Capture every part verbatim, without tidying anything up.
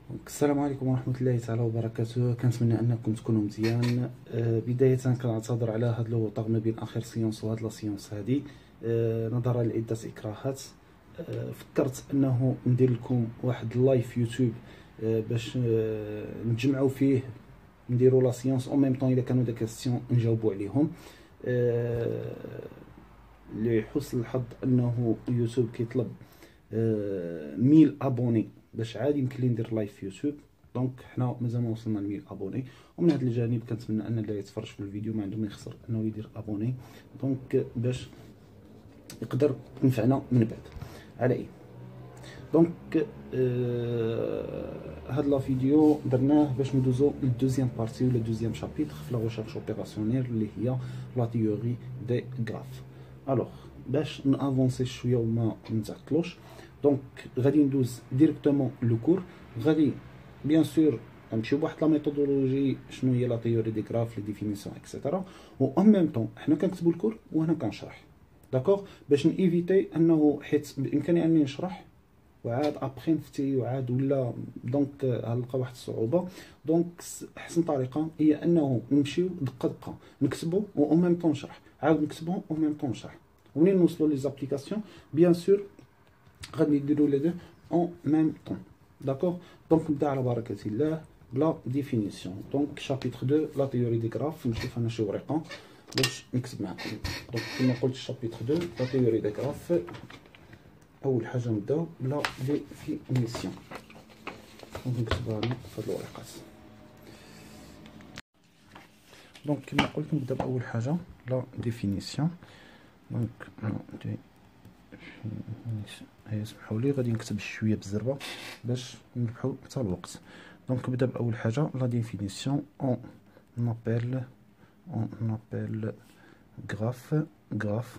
السلام عليكم ورحمة الله تعالى وبركاته. كنتمنى انكم تكونوا مزيان. آه بداية كنعتذر على هذا لوطاغ ما بين اخر سيونس وهاد لا سيونس هادي، آه نظرا لعدة اكراهات. آه فكرت انه ندير لكم واحد اللايف يوتيوب آه باش آه نتجمعوا فيه، نديروا لا سيونس او ميم طون الا كانوا دي كاستيون نجاوبوا عليهم. آه لحسن الحظ انه يوتيوب كيطلب آه ميل ابوني باش عادي يمكن لي ندير لايف في يوتيوب. دونك حنا مازال ما وصلنا ل مية ابوني، ومن هذا الجانب كنتمنى ان اللي يتفرج في الفيديو ما عنده ما يخسر انه يدير ابوني، دونك باش يقدر ينفعنا من بعد. على اي دونك آه هاد لا فيديو درناه باش ندوزو للدوزيام بارتي ولا دوزيام شابيتر في لا ريشيرش اوبيراسيونيل اللي هي لا تيوري دي غراف. الوغ باش نافونسي شويه وما نتعطلوش، دونك غادي ندوز ديريكتومون لو كور. غادي بيان سور نمشيو بواحد لا ميثودولوجي شنو هي لا تيوري دي غراف لي ديفينيسيون اكسيتيرا، و ان ميم طون حنا كنكتبوا الكور وانا كنشرح. داكوغ باش نيفيتي انه حيت بامكاني اني نشرح وعاد ابخي نفتي وعاد ولا دونك غنلقى واحد الصعوبه. دونك احسن طريقه هي انه نمشيو دقه دقه نكتبوا و ان ميم طون نشرح، عاود نكتبوا و ان ميم طون نشرح. ومنين نوصلوا لي زابليكاسيون بيان سور غادي نديرو لي دو اون ميم طون. داكوغ دونك نبدا على بركه الله بلا ديفينيسيون. دونك شابيتر اثنين لا تيوري دي غراف. نشوف انا شي ورقه باش نكتب معكم. دونك كما قلت شابيتر اثنين لا تيوري دي غراف. اول حاجه نبداو بلا ديفينيسيون، دونك نكتبها انا في هاد الورقات. دونك كما قلت نبدا باول حاجه لا ديفينيسيون. دونك دي اسمحوا لي غادي نكتب شويه بالزربه باش نربحوا حتى الوقت. دونك نبدا باول حاجه لا ديفينيسيون. اون نابيل اون نابيل غراف غراف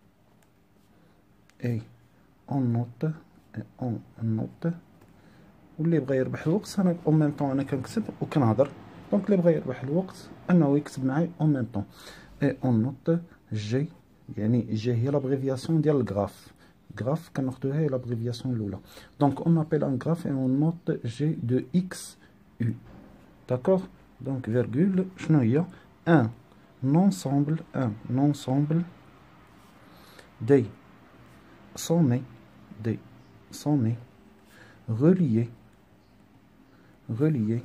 اي اون نوت اون نوت. واللي بغى يربح الوقت انا اون ميم طون انا كنكتب وكنهضر. دونك اللي بغى يربح الوقت انه يكتب معايا اون ميم طون. اي اون نوت جي، يعني جي هي لابريفياسيون ديال الغراف. غراف كناخدوها هي لابريفياسيون الاولى. دونك اون ابيل ان غراف اي اون نوت جي دو اكس يو. داكوغ دونك فيرغول شنو هي ان ensemble un ensemble des sommets des sommets reliés reliés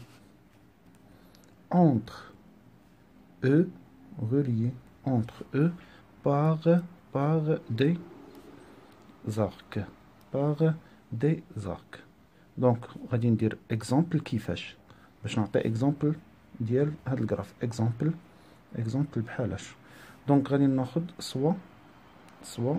entre eux reliés entre eux par par des arcs par des arcs. دونك غادي ندير اكزامبل كيفاش باش نعطي اكزامبل ديال هاد الجراف. اكزامبل اكزامبل بحالاش. دونك غادي ناخد سوا سوا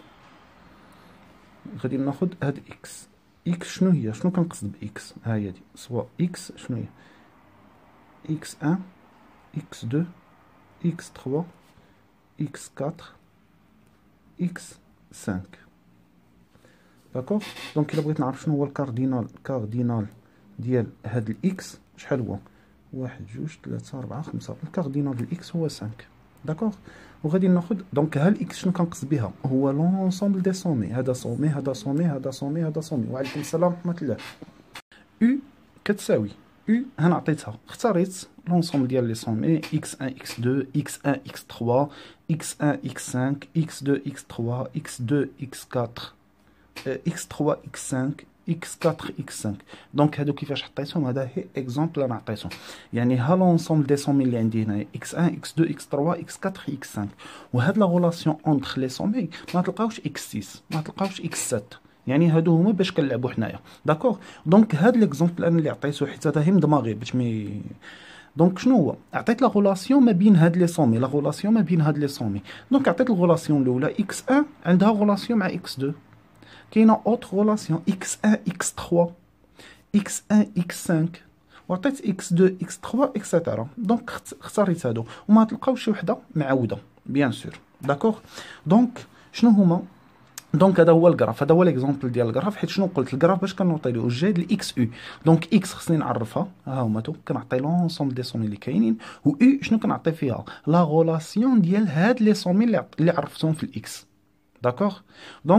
غادي ناخد هاد اكس. اكس شنو هي؟ شنو كنقصد باكس؟ ها هي دي سوا اكس شنو هي؟ اكس واحد اكس اثنين اكس ثلاثة اكس أربعة اكس خمسة. داكوغ دونك الا بغيت نعرف شنو هو الكاردينال كاردينال ديال هاد الاكس شحال هو؟ واحد جوج ثلاثة أربعة خمسة. الكاردينال ديال اكس هو خمسة. داكوغ وغادي ناخد دونك ها الاكس شنو كنقصد بها؟ هو لونسومبل دي سومي. هذا سومي هذا سومي هذا سومي هذا سومي. وعليكم السلام ورحمة الله. او كتساوي او هنا عطيتها اختاريت لونسومبل ديال لي سومي اكس واحد اكس اثنين اكس واحد اكس ثلاثة اكس واحد اكس خمسة اكس اثنين اكس ثلاثة اكس اثنين اكس أربعة اكس ثلاثة اكس خمسة اكس أربعة اكس خمسة. دونك هادو كيفاش حطيتهم؟ هذا هي اكزومبل انا عطيتهم. يعني ها لونسومبل دي سومي اللي عندي هنايا اكس واحد اكس اثنين اكس ثلاثة اكس أربعة اكس خمسة. وهاد لا غولاسيون اونتر لي سومي ما تلقاوش اكس ستة ما تلقاوش اكس سبعة. يعني هادو هما باش كنلعبوا حنايا. داكوغ دونك هاد ليكزومبل انا اللي عطيته حيت هذا هي من دماغي باش مي. دونك شنو هو؟ عطيت لا غولاسيون ما بين هاد لي سومي لا غولاسيون ما بين هاد لي سومي. دونك عطيت الغولاسيون الاولى اكس واحد عندها غولاسيون مع اكس اثنين. كاينه اوتر غولاسيون اكس واحد اكس ثلاثة اكس واحد اكس خمسة وعطيت اكس اثنين اكس ثلاثة اكسيتيرا. دونك اختاريت هادو وما تلقاوش شي وحده معوده بيان سور. داكوغ دونك شنو هما؟ دونك هذا هو الجراف. هذا هو ليكزومبل ديال الجراف. حيت شنو قلت الجراف باش كنعطي له جي ديال اكس او. دونك اكس خصني نعرفها ها هما تو كنعطي لونسومبل دي سومي اللي كاينين. و او شنو كنعطي فيها؟ لا غولاسيون ديال هاد لي سومي اللي اللي عرفتهم في الاكس. داكوغ دونك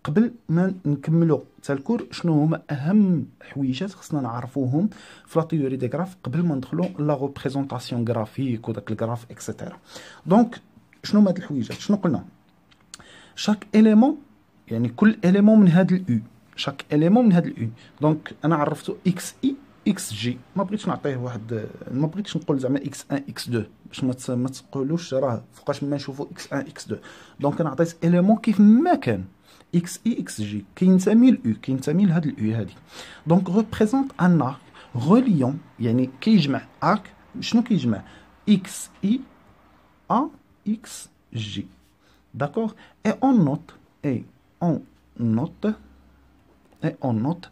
قبل ما نكملوا حتى الكور شنو هما اهم حويجات خصنا نعرفوهم في لا تيوري دي غراف قبل ما ندخلوا لا ريبريزونطاسيون غرافيك وداك الغراف اكسيتيرا. دونك شنو هما هاد الحويجات؟ شنو قلنا؟ شاك اليمون يعني كل اليمون من هاد الاو، شاك اليمون من هاد الاو. دونك انا عرفتو اكس اي اكس جي، ما بغيتش نعطيه واحد، ما بغيتش نقول زعما اكس واحد اكس اثنين باش ما ما تقولوش راه فوقاش ما نشوفوا اكس واحد اكس اثنين. دونك انا عطيت اليمون كيف ما كان اكس اي اكس جي كينتمي لاو، كينتمي لهاد الاو هادي. دونك ريبريزونط ان ارك غوليون يعني كيجمع ارك. شنو كيجمع؟ اكس اي ا اكس جي. داكوغ اي اون نوت اي اون نوت اي اون نوت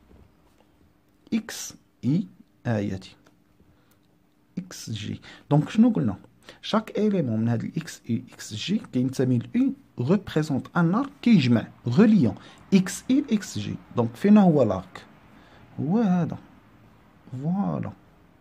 اكس اي اياتي اكس جي. دونك شنو قلنا؟ شاك اليمون من هاد الاكس اي اكس جي كينتمي ل او ريبريزونط ان ارك كيجمع غوليون اكس اي اكس جي. دونك فينا هو لارك؟ هو هذا، فوالا.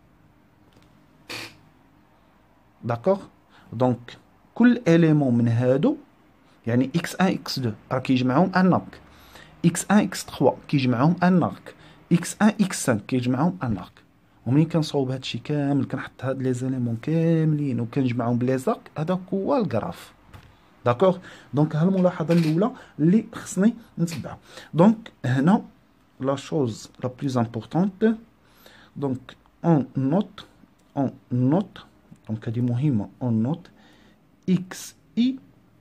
داكوغ. دونك كل اليمون من هادو يعني اكس واحد اكس اثنين راه كيجمعهم ان ارك، اكس واحد اكس ثلاثة كيجمعهم ان ارك، اكس واحد اكس خمسة كيجمعهم ان ارك. وملي كنصاوب هادشي كامل كنحط هاد لي زيليمون كاملين وكنجمعهم بلي زاك، هذاك هو الكراف. داكوغ. دونك ها الملاحظه الاولى اللي خصني نتبعها. دونك هنا لا شوز لا بلوز امبورطونت، دونك اون نوت اون نوت دونك هادي مهمه، اون نوت اكس اي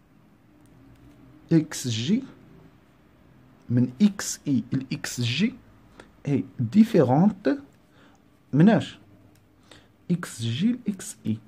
اكس جي من اكس اي لاكس جي اي ديفيرونت مناش اكس جي لاكس اي.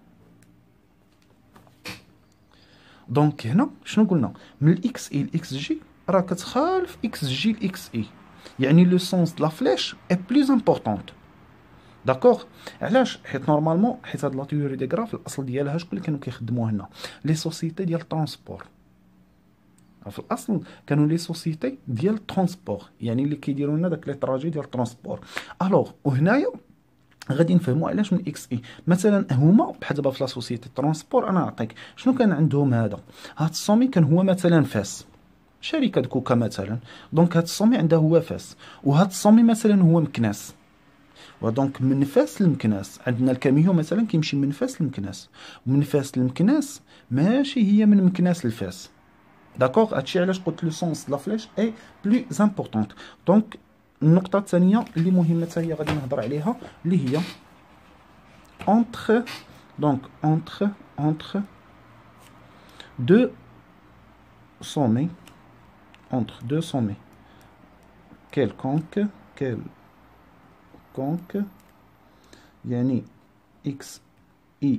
دونك هنا شنو قلنا؟ من الاكس اي لاكس جي راه كتخالف اكس جي لاكس اي، يعني لو سونس د لا فليش اي بلوز امبورطونت. داكوغ. علاش؟ حيت نورمالمون حيت هاد لا تيوري دي غراف الاصل ديالها شكون اللي كانوا كيخدموها هنا؟ لي سوسيتي ديال الترونسبور. في الاصل كانوا لي سوسيتي ديال الترونسبور، يعني اللي كيديروا لنا داك لي طراجي ديال الترونسبور. الوغ وهنايا غادي نفهموا علاش من اكس اي. مثلا هما بحال دابا في لا سوسيتي ترونسبور انا نعطيك شنو كان عندهم. هذا هاد السومي كان هو مثلا فاس، شركه كوكا مثلا. دونك هاد السومي عنده هو فاس، وهاد السومي مثلا هو مكناس. ودونك من فاس لمكناس عندنا الكاميون مثلا كيمشي من فاس لمكناس، ومن فاس لمكناس ماشي هي من مكناس لفاس. داكوغ. هادشي علاش قلت لو سونس لا فليش اي بلوز امبورطونت. دونك النقطه الثانيه اللي مهمه حتى هي غادي نهضر عليها اللي هي entre donc entre entre deux sommets entre deux sommets quelconque quelconque يعني x i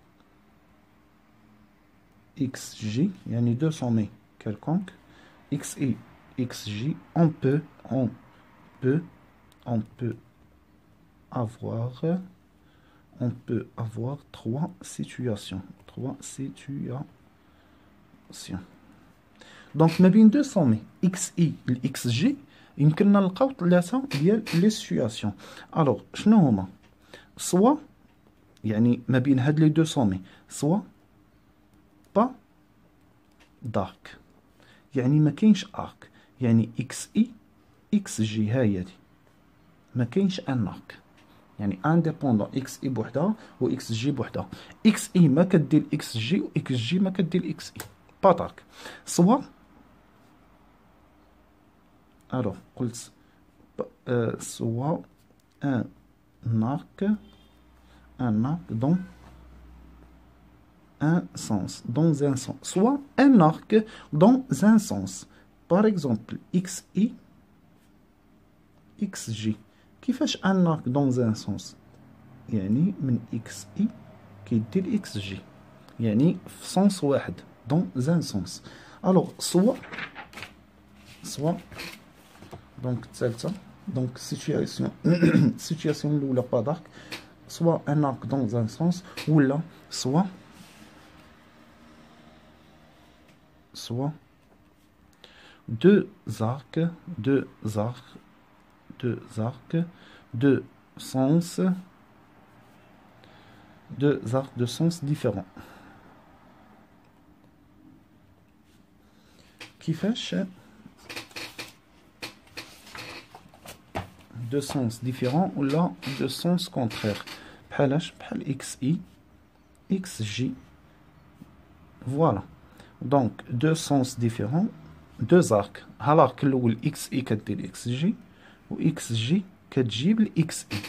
xj يعني deux sommets quelconque x i xj on peut on peut on peut avoir on peut avoir trois situations. Trois situations. Donc, ما بين deux sommets اكس اي و اكس جي يمكننا نلقاو ثلاثة ديال لي سيتوياسيون. الوغ شنو هما؟ سوا يعني ما بين هاد لي دو سومي سوا با دارك، يعني ما كاينش ارك، يعني اكس اي اكس جي ها هي دي ما كاينش ان ارك، يعني انديبوندون اكس اي بوحدها و اكس جي بوحدها. اكس اي ما كدير اكس جي و اكس جي ما كدير اكس اي، با دارك. سوا الوغ قلت euh, soit un arc, un arc dans un sens, dans un sens, soit un arc dans un sens. Par exemple, xi, xj. كيفاش un arc dans un sens؟ يعني من xi كيدير xj، يعني في sens واحد dans un sens. Alors soit soit donc الثالثة donc situation situation الاولى با دارك، soit un arc dans un sens ولا soit soit deux arcs deux arcs deux arcs de sens deux arcs de sens différents. كيفاش دو سونس ديفيرون ولا دو سونس كونترير. بحالاش؟ بحال اكس اي اكس جي. فوالا دونك دو سونس ديفيرون دو زارك. ها لارك الاول اكس اي كدير اكس جي و اكس جي كتجيب الاكس اي.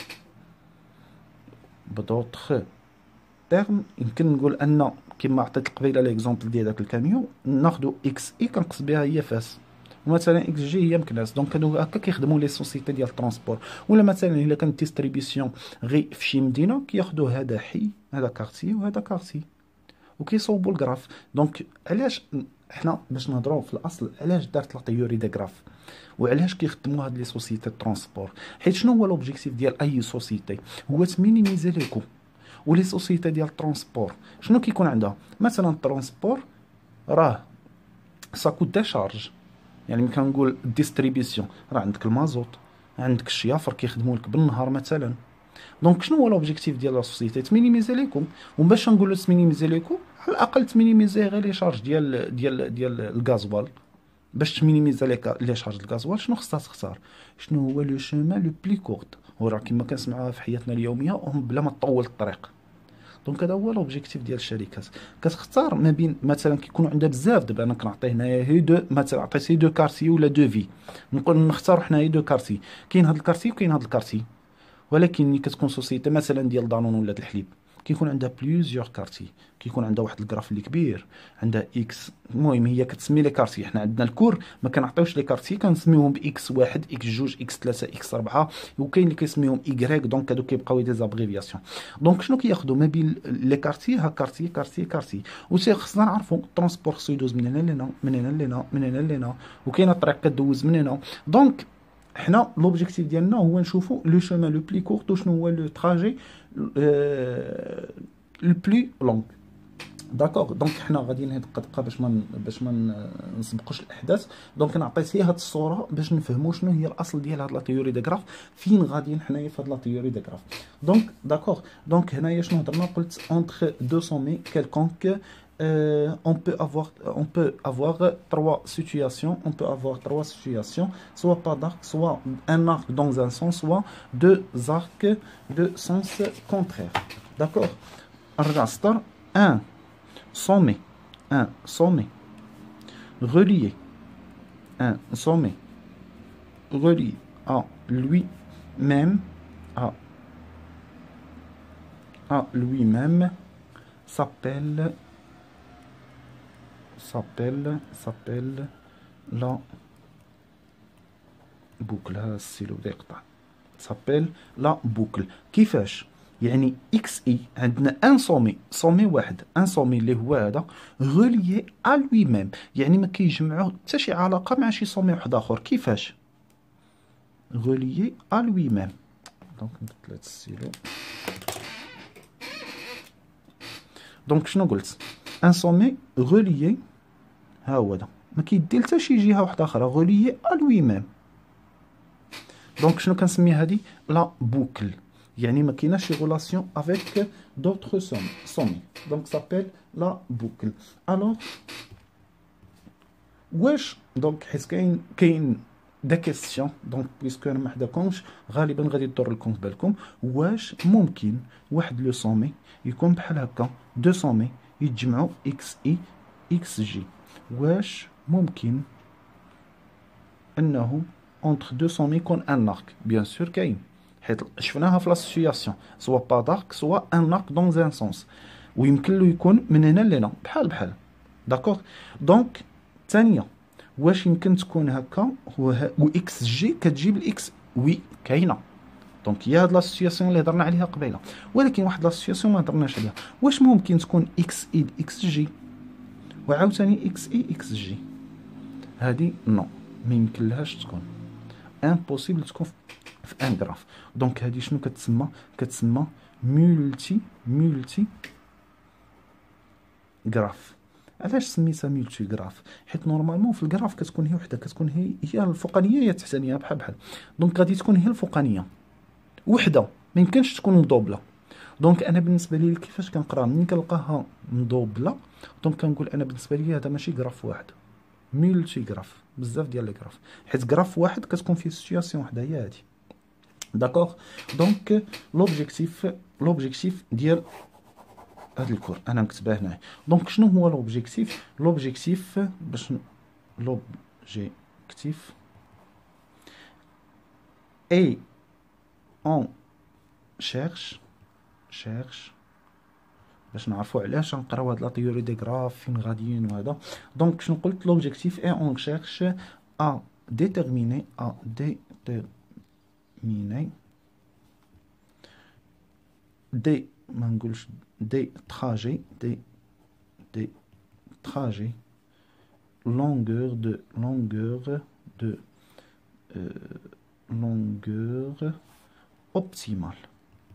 بدوطخ تيرم يمكن نقول ان كما عطيت قبيله ليكزومبل ديال داك الكاميون ناخدو اكس اي كنقص بها هي فاس، ومثلا اكس جي هي مكناس. دونك كانوا هكا كيخدموا لي سوسيتي ديال الترونسبور. ولا مثلا الا كانت ديستريبيسيون غير في شي مدينه كياخدوا هذا حي هذا كارتي وهذا كارتي وكيصوبوا الكراف. دونك علاش حنا باش نهضروا في الاصل علاش دارت لا تيوري دي غراف وعلاش كيخدموا هاد لي سوسيتي ترونسبور؟ حيت شنو هو لوبجيكتيف ديال اي سوسيتي؟ هو تمينيميزي لي كو. ولي سوسيتي ديال الترونسبور شنو كيكون عندها؟ مثلا الترونسبور راه ساكو دي شارج، يعني ملي كنقول ديستريبيسيون راه عندك المازوت، عندك الشيافر كيخدموا لك بالنهار مثلا. دونك شنو هو لوبجيكتيف ديال لا سوسيتي؟ تمينيميزي ليكم. وباش نقولوا تمينيميزي ليكم على الاقل تمينيميزي غير لي شارج ديال ديال ديال الغازوال. باش تمينيميزي لي شارج الغازوال شنو خصها تختار؟ شنو هو لو شومان لو بلي كورت؟ وراه كما كنسمعوها في حياتنا اليوميه هم بلا ما تطول الطريق. دونك هذا هو لوبجيكتيف ديال الشركات. كتختار ما بين مثلا كيكونوا عندها بزاف. دابا انا كنعطي هنايا هي دو، مثلا عطيتي دو كارتي ولا دو في، نقول نختاروا حنايا دو كارتي. كاين هاد الكارتي وكاين هاد الكارتي. ولكن ملي كتكون سوسيتي مثلا ديال دانون ولا د الحليب كيكون عندها بليزيور كارتي، كيكون عندها واحد الكراف اللي كبير، عندها اكس. المهم هي كتسمي لي كارتي. حنا عندنا الكور ما كنعطيوش لي كارتي، كنسميوهم باكس واحد اكس جوج اكس ثلاثة اكس أربعة، وكاين اللي كيسميهم ايكغيك. دونك هادو كيبقاو دي زابريفياسيون. دونك شنو كياخذوا ما بين لي كارتي؟ ها كارتي كارتي كارتي. وسي خصنا نعرفوا الترونسبور خصو يدوز من هنا لهنا من هنا لهنا من هنا لهنا، وكاينه الطريق كدوز من هنا. دونك حنا لوبجيكتيف ديالنا هو نشوفوا لو شومان لو بلي كورت وشنو هو لو تراجي لو بلي لونغ. داكوغ. دونك حنا غادي نهضر دقه دقه باش ما باش ما نسبقوش الاحداث. دونك انا عطيت هي هاد الصوره باش نفهموا شنو هي الاصل ديال هاد لا تيوري دي غراف، فين غاديين حنايا في هاد لا تيوري دي غراف. دونك داكوغ. دونك هنايا شنو هضرنا؟ قلت اونتر دو سومي كيلكونك Euh, on peut avoir on peut avoir trois situations on peut avoir trois situations soit pas d'arc, soit un arc dans un sens, soit deux arcs de sens contraire. D'accord. Raster, un sommet, un sommet relié, un sommet relié à lui-même, à à lui-même s'appelle s'appelle s'appelle la boucle. ها السيلو بدا يقطع. s'appelle la boucle. كيفاش؟ يعني اكس اي عندنا ان سومي، سومي واحد، ان سومي اللي هو هذا غوليي ا لوي ميم، يعني ما كيجمعوه حتى شي علاقه مع شي سومي واحد اخر. كيفاش؟ غوليي ا لوي ميم. دونك نبدل هاد السيلو. دونك شنو قلت؟ ان سومي غوليي ها هو هذا ما كيدي حتى شي جهه واحده اخرى، غوليي ا لوي ميم. دونك شنو كنسمي هادي؟ لا بوكل. يعني ما كايناش شي غولاسيون افيك دوطخ سومي سومي. دونك سابيل لا بوكل. الوغ واش دونك حيت كاين كاين دا كيسيون، دونك بيسكو انا ما حداكمش غالبا غادي تدور لكم في بالكم، واش ممكن واحد لو سومي يكون بحال هكا دو سومي يتجمعوا اكس اي اكس جي؟ واش ممكن انه اونتر دو سومي يكون ان ارك؟ بيان سور كاين، حيت شفناها في لاسوسياسيون سوا با دارك سوا ان ارك دون ان سونس، ويمكن له يكون من هنا لهنا بحال بحال. داكوغ. دونك الثانيه واش يمكن تكون هكا و اكس جي كتجيب الاكس؟ وي كاينه. دونك هي هاد لاسوسياسيون اللي هضرنا عليها قبيله، ولكن واحد لاسوسياسيون ما هضرناش عليها. واش ممكن تكون اكس اي اكس جي وعاوتاني اكس اي اكس جي؟ هادي نو، ما يمكن لهاش تكون، امبوسيبل تكون في ان غراف. دونك هادي شنو كتسمى؟ كتسمى مولتي مولتي غراف. علاش سميتها مولتي غراف؟ حيت نورمالمون في الغراف كتكون هي وحده، كتكون هي هي الفوقانيه هي التحتانيه بحال بحال. دونك غادي تكون هي الفوقانيه وحده، ما يمكنش تكون مدوبله. دونك انا بالنسبه لي كيفاش كنقرا ملي كنلقاها مدوبله، دونك كنقول انا بالنسبه لي هذا ماشي غراف واحد، مولتي غراف، بزاف ديال لي غراف، حيت غراف واحد كتكون فيه سيتوياسيون وحده هي هادي. داكوغ. دونك لوبجيكتيف لوبجيكتيف ديال هاد الكور انا نكتبها هنايا. دونك شنو هو لوبجيكتيف؟ لوبجيكتيف باش لوبجيكتيف اي اون شيرش شيرش باش نعرفوا علاش نقراو هاد لا تيوري دي غراف فين غاديين وهذا. دونك شنو قلت؟ لوبجيكتيف اي اون شيرش ا ديتيرميني ا ديتيرميني دي ما نقولش دي تراجي دي دي تراجي longueur de longueur de euh, longueur optimale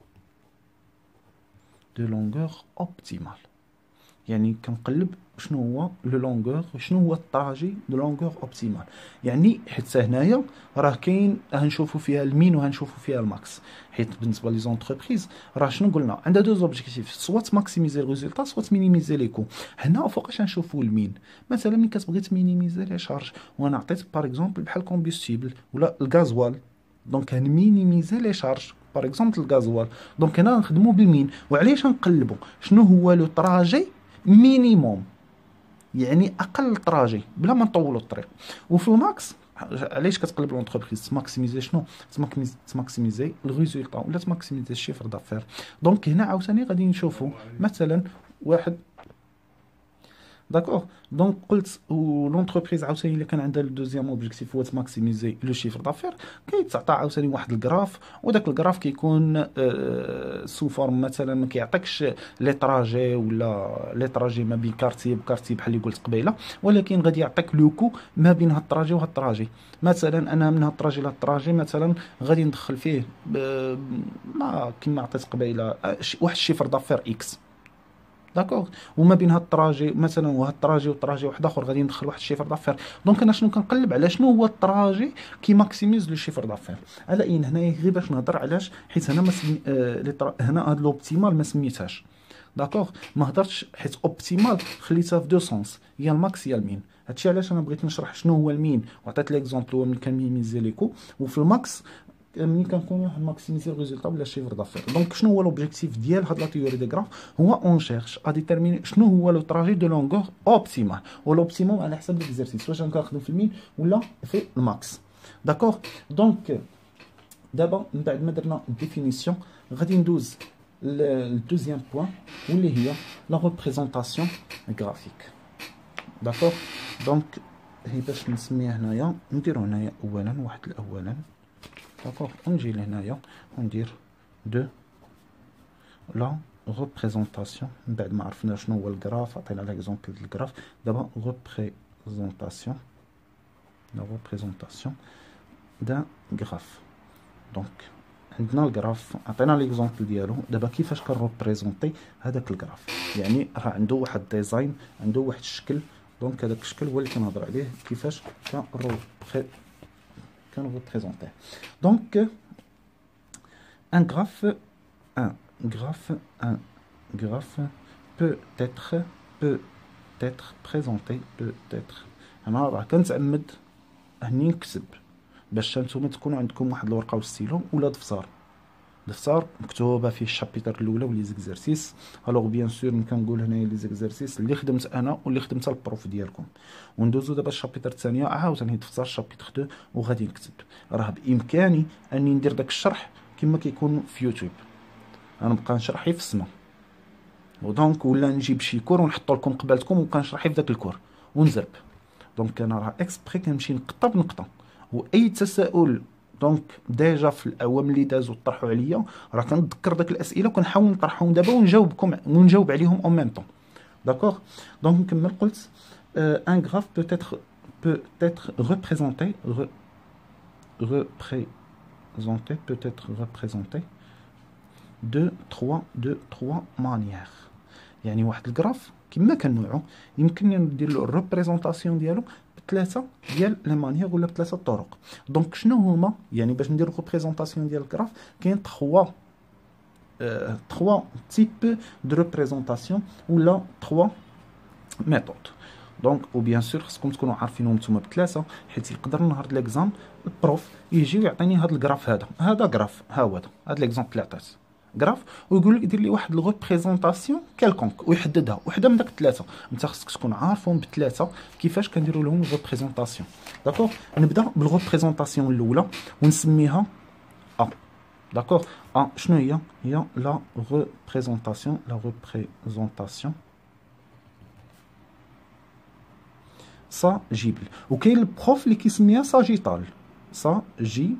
de longueur optimale. يعني كنقلب شنو هو لو لونغور، شنو هو الطراجي دو لونغور اوبتيمال. يعني حيت هنايا راه كاين غنشوفوا فيها المين وغنشوفوا فيها الماكس. حيت بالنسبه لي زونتربريز راه شنو قلنا عندها دوز اوبجيكتيف، سوات ماكسيميزي الريزولتا سوات مينيميزي لي كو. هنا فوقاش غنشوفوا المين. مثلا ملي كتبغي تمينيميزي لي شارج وانا عطيت باغ اكزومبل بحال كومبوستيبل ولا الغازوال، دونك هنمينيميزي لي شارج باغ اكزومبل الغازوال. دونك هنا نخدموا بالمين. وعلاش نقلبوا شنو هو لو طراجي مينيموم، يعني اقل طراجي بلا ما نطولوا الطريق. وفي الماكس علاش كتقلب لونتربريز؟ تماكسيميزي شنو؟ تماكسيميزي الريزولتا ولا تماكسيميزي الشيفر دافير. دونك هنا عاوتاني غادي نشوفوا مثلا واحد داكوغ. دونك قلت لونتربريز عاوتاني الا كان عندها الدوزيام اوبجيكتيف هو تماكسيميزي لو شيفر دافير، كيتعطى عاوتاني واحد الكراف، وداك الكراف كيكون آه سو فورم مثلا ما كيعطيكش لي تراجي ولا لي تراجي ما بين كارتي بكارتي بحال اللي قلت قبيله، ولكن غادي يعطيك لو كو ما بين هاد التراجي وهاد التراجي. مثلا انا من هاد التراجي لهاد التراجي مثلا غادي ندخل فيه ما كيما عطيت قبيله واحد الشيفر دافير اكس، داكوغ. وما بين هاد الطراجي مثلا وهاد الطراجي والطراجي واحد اخر غادي ندخل واحد الشيفر دافير. دونك انا شنو كنقلب على شنو هو الطراجي كي ماكسيميز لو شيفر دافير. على ان هنايا غير باش نهضر علاش، حيت هنا ما سمي... آه... هنا هاد لوبتيمال ما سميتهاش، داكوغ. ما هضرتش حيت اوبتيمال خليتها في دو سونس، يا الماكس يا المين. هادشي علاش انا بغيت نشرح شنو هو المين وعطيت ليكزومبل هو ملي كنميميزي ليكو، وفي الماكس ملي كنكونوا ماكسيميزي الريزولتا ولا الشيفر دافير. دونك شنو هو لوبجيكتيف ديال هاد لا تيوري دي غراف؟ هو اون شيرش ا ديتيرميني شنو هو لو تراجي دو لونغور اوبتيمال، ولوبتيموم على حسب ليكزارسيس واش غنخدم في المين ولا في الماكس، داكوغ. دونك دابا من بعد ما درنا ديفينيسيون غادي ندوز للدوزيام بوين واللي هي لا ريبريزونطاسيون غرافيك، داكوغ. دونك هي باش نسميها هنايا نديرو هنايا اولا واحد الاولا، داكوغ. ونجي لهنايا وندير دو لا ريبريزونطاسيون. من بعد ما عرفنا شنو هو الكراف، عطينا ليكزومبل ديال الكراف. دابا ريبريزونطاسيون لا ريبريزونطاسيون دان كراف. دونك عندنا الكراف عطينا ليكزومبل ديالو. دابا كيفاش كنريبريزونطي هذاك الكراف؟ يعني راه عنده واحد ديزاين، عنده واحد الشكل. دونك هذاك الشكل هو اللي كنهضر عليه كيفاش كنريبري représenter. Donc un graphe un graphe un graphe peut être peut être présenté peut être. انا راه كنتعمد هني نكتب باش نتوما تكونوا عندكم واحد الورقه والستيلو ولا دفتر، دفتر مكتوبه فيه الشابيتر الاولى ولي زيكزارسيس. الوغ بيان سور ملي كنقول هنايا لي زيكزارسيس اللي خدمت انا واللي خدمتها البروف ديالكم، وندوزو دابا الشابيتر الثانيه عاوتاني دفتر الشابيتر اثنين وغادي نكتب. راه بامكاني اني ندير داك الشرح كما كيكون في يوتيوب، انا نبقى نشرح في السما ودونك ولا نجيب شي كور ونحطو لكم قبالتكم وكنشرح في داك الكور ونزرب. دونك انا راه اكسبري كنمشي نقطه بنقطه، واي تساؤل دونك ديجا في الاعوام اللي دازو طرحوا عليا راه كنتذكر داك الاسئله وكنحاول نطرحهم دابا ونجاوبكم ونجاوب عليهم اون ميم طون، داكوغ. دونك نكمل. قلت ان غراف peut être peut être représenté re, représenté peut être représenté de trois de trois manières. يعني واحد الجراف كما كان نوعو يمكن ندير له الريبريزونطاسيون ديالو بثلاثه ديال لي مانيير ولا بثلاثه الطرق. دونك شنو هما؟ يعني باش ندير ريبريزونطاسيون ديال الجراف كاين تخوا euh, trois types de représentation ولا trois méthodes. دونك و بيان سور خصكم تكونوا عارفينهم نتوما بثلاثه، حيت يقدر نهار ليكزام البروف يجي ويعطيني هذا الجراف، هذا هذا جراف، ها هو هذا هذا ليكزومبل اللي عطيت جراف، ويقول لك دير لي واحد لو ريبريزونطاسيون كالكونك ويحددها وحده من داك الثلاثه. انت خصك تكون عارفهم بالثلاثه كيفاش كنديروا لهم ريبريزونطاسيون. داكوغ، نبدا بالريبريزونطاسيون الاولى ونسميها ا. داكوغ، ا شنو هي؟ هي لا ريبريزونطاسيون، لا ريبريزونطاسيون ساجيبل. وكاين البروف اللي كيسميها ساجيتال، ساجيتال.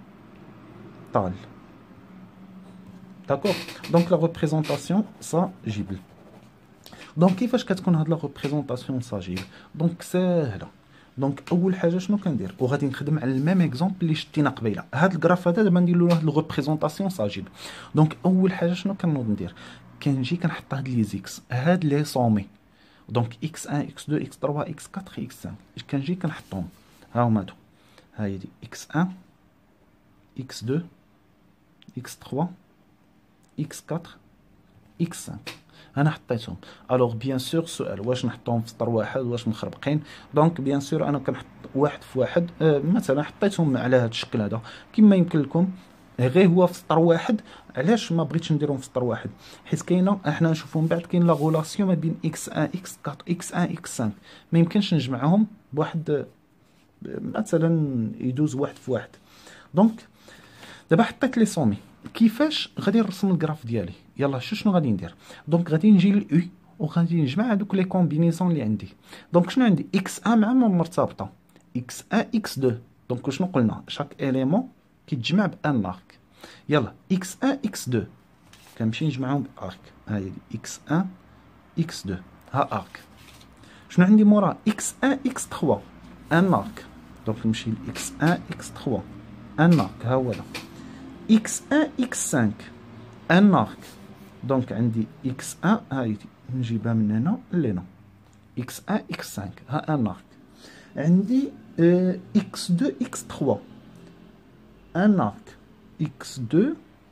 داكوغ، دونك لا ريبريزونطاسيون ساجيبل. دونك كيفاش كتكون هاد لا ريبريزونطاسيون ساجيبل؟ دونك ساهله. دونك اول حاجه شنو كندير، وغادي نخدم على الميم اكزومبل اللي شتينا قبيله. هاد الجراف هذا دابا ندير له واحد ريبريزونطاسيون ساجيبل. دونك اول حاجه شنو كنوض ندير، كنجي كنحط هاد لي زيكس، هاد لي سومي، دونك اكس واحد اكس اثنين اكس ثلاثة اكس أربعة اكس خمسة، كنجي كنحطهم، ها هما هادو، ها هي دي اكس واحد اكس اثنين اكس ثلاثة اكس أربعة اكس خمسة. انا حطيتهم. الوغ بيان سور السؤال، واش نحطهم في سطر واحد واش مخربقين؟ دونك بيان سور انا كنحط واحد في واحد. آه مثلا حطيتهم على هذا الشكل هذا كما يمكن لكم، غير هو في سطر واحد. علاش ما بغيتش نديرهم في سطر واحد؟ حيت كاينه، احنا نشوفوا من بعد كاين لا غولاسيون ما بين اكس واحد اكس أربعة اكس واحد اكس خمسة، ما يمكنش نجمعهم بواحد، مثلا يدوز واحد في واحد. دونك دابا حطيت لي سومي، كيفاش غادي نرسم الجراف ديالي؟ يلا شو شنو غادي ندير؟ دونك غادي نجي للاو وغادي نجمع هذوك لي كومبينيزون اللي عندي. دونك شنو عندي؟ اكس واحد مع ما مرتبطه، اكس واحد اكس اثنين. دونك شنو قلنا؟ شاك اليمون كيتجمع بان ارك. يلا اكس واحد اكس اثنين كنمشي نجمعهم بارك، ها هي دي اكس واحد اكس اثنين، ها ارك. شنو عندي مورا؟ اكس واحد اكس ثلاثة ان ارك. دونك نمشي لاكس واحد اكس ثلاثة ان ارك، ها هو هذا. اكس واحد اكس خمسة ان ارك. دونك عندي اكس واحد، هاي دي نجيبها من هنا لهنا، اكس واحد اكس خمسة، ها ان ارك. عندي اه اكس اثنين اكس ثلاثة ان ارك، اكس اثنين،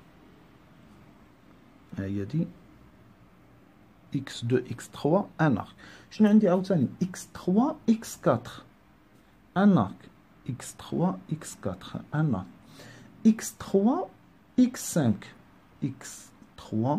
هاي دي اكس اثنين اكس ثلاثة ان ارك. شنو عندي عاوتاني؟ اكس ثلاثة اكس أربعة ان ارك، اكس ثلاثة اكس أربعة ان ارك، اكس ثلاثة اكس خمسة، اكس ثلاثة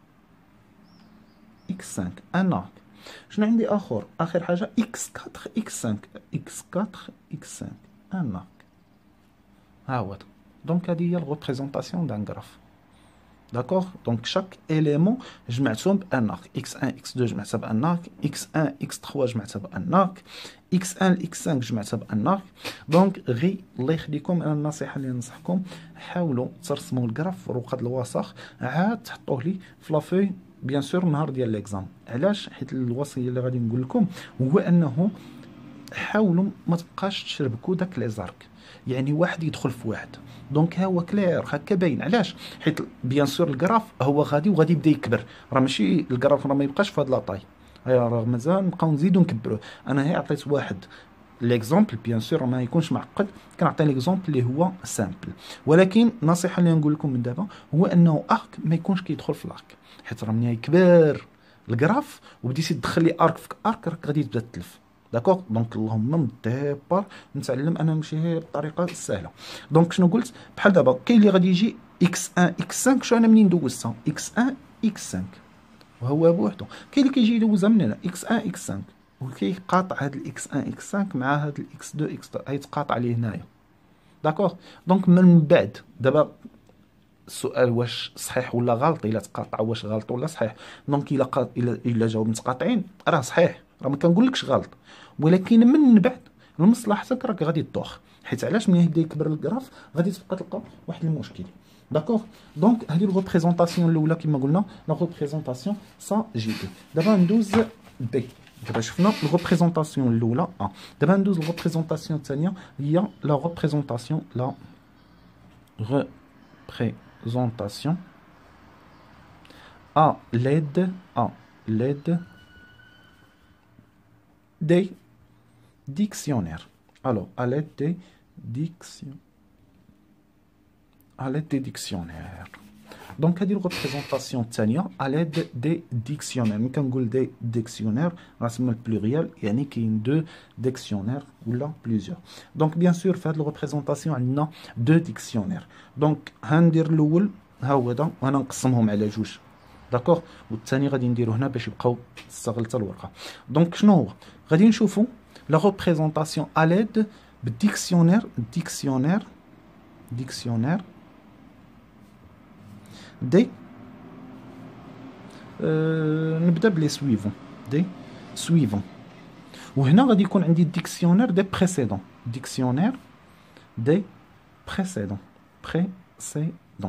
اكس خمسة ان ارك. شنو عندي اخر؟ اخر حاجه اكس أربعة اكس خمسة، اكس أربعة اكس خمسة ان ارك، ها هو. دونك هذه هي الريبريزونطاسيون دان غراف. داكوغ، دونك شاك اليمون جمعتهم بان ارك، اكس واحد اكس اثنين جمعتها بان ارك، اكس واحد اكس ثلاثة جمعتها بان ارك، اكس واحد اكس خمسة جمعتها بان ارك. دونك غي الله يخليكم، انا النصيحه اللي ننصحكم، حاولوا ترسموا الجراف في رقد الوسخ، عاد تحطوه لي في لافوي بيان سور النهار ديال ليكزام. علاش؟ حيت الوصيه اللي غادي نقول لكم هو انه حاولوا ما تبقاش تشربكوا داك لي زارك، يعني واحد يدخل في واحد. دونك ها هو كلير هكا باين. علاش؟ حيت بيان سور الجراف هو غادي وغادي يبدا يكبر، راه ماشي الجراف راه ما يبقاش في هاد لاطاي، راه مازال نبقاو نزيدو نكبروه. انا هي عطيت واحد ليكزومبل بيان سور ما يكونش معقد، كنعطي ليكزومبل اللي هو سامبل. ولكن النصيحه اللي نقول لكم من دابا هو انه ارك ما يكونش كيدخل في الارك، حيت راه ملي يكبر الجراف وبديتي تدخل لي ارك في ارك راك غادي تبدا تلف. داكوغ، دونك اللهم من الديبار نتعلم انا نمشي بالطريقه السهله. دونك شنو قلت؟ بحال دابا كاين اللي غادي يجي اكس واحد اكس خمسة، شو انا منين دوزتها اكس واحد اكس خمسة وهو بوحدو. كاين اللي كيجي يدوزها من هنا اكس واحد اكس خمسة وكيقاطع هاد الاكس واحد اكس خمسة مع هاد الاكس اثنين اكس ثلاثة، هيتقاطع ليه هنايا. داكوغ، دونك من بعد دابا السؤال واش صحيح ولا غلط، الا تقاطع واش غلط ولا صحيح. دونك الا قا... الا الا جاو متقاطعين راه صحيح، راه ما كنقولكش غلط، ولكن من بعد لمصلحتك راك غادي تدوخ. حيت علاش؟ ملي يبدا يكبر الجراف غادي تبقى تلقى واحد المشكل. داكوغ، دونك هذه الريبريزونطاسيون الاولى كما قلنا لا ريبريزونطاسيون سا جي بي. دابا ندوز بي. دابا شفنا الريبريزونطاسيون الاولى ا، دابا ندوز الريبريزونطاسيون الثانيه هي لا ريبريزونطاسيون لا représentation à l'aide à l'aide des dictionnaires. Alors, à l'aide des dictionnaires. À l'aide des dictionnaires. دونك هذه الريبريزونطاسيون الثانيه على دي ديكسيونير. ملي كنقول دي ديكسيونير راه تسمى البلوريال، يعني كاين دو ديكسيونير ولا بليزيور. دونك بيان سور في هذه الريبريزونطاسيون عندنا دو ديكسيونير. دونك هندير الاول ها هو هذا، وانا نقسمهم على جوج داكوغ، والثاني غادي نديرو هنا باش يبقاو تستغل حتى الورقه. دونك شنو هو غادي نشوفوا لا ريبريزونطاسيون على ليد بالديكسيونير. ديكسيونير ديكسيونير دي أه نبدا بلي سويفون دي سويفون. وهنا غادي يكون عندي ديكسيونير دي بريسيدون. ديكسيونير دي بريسيدون بريسيدون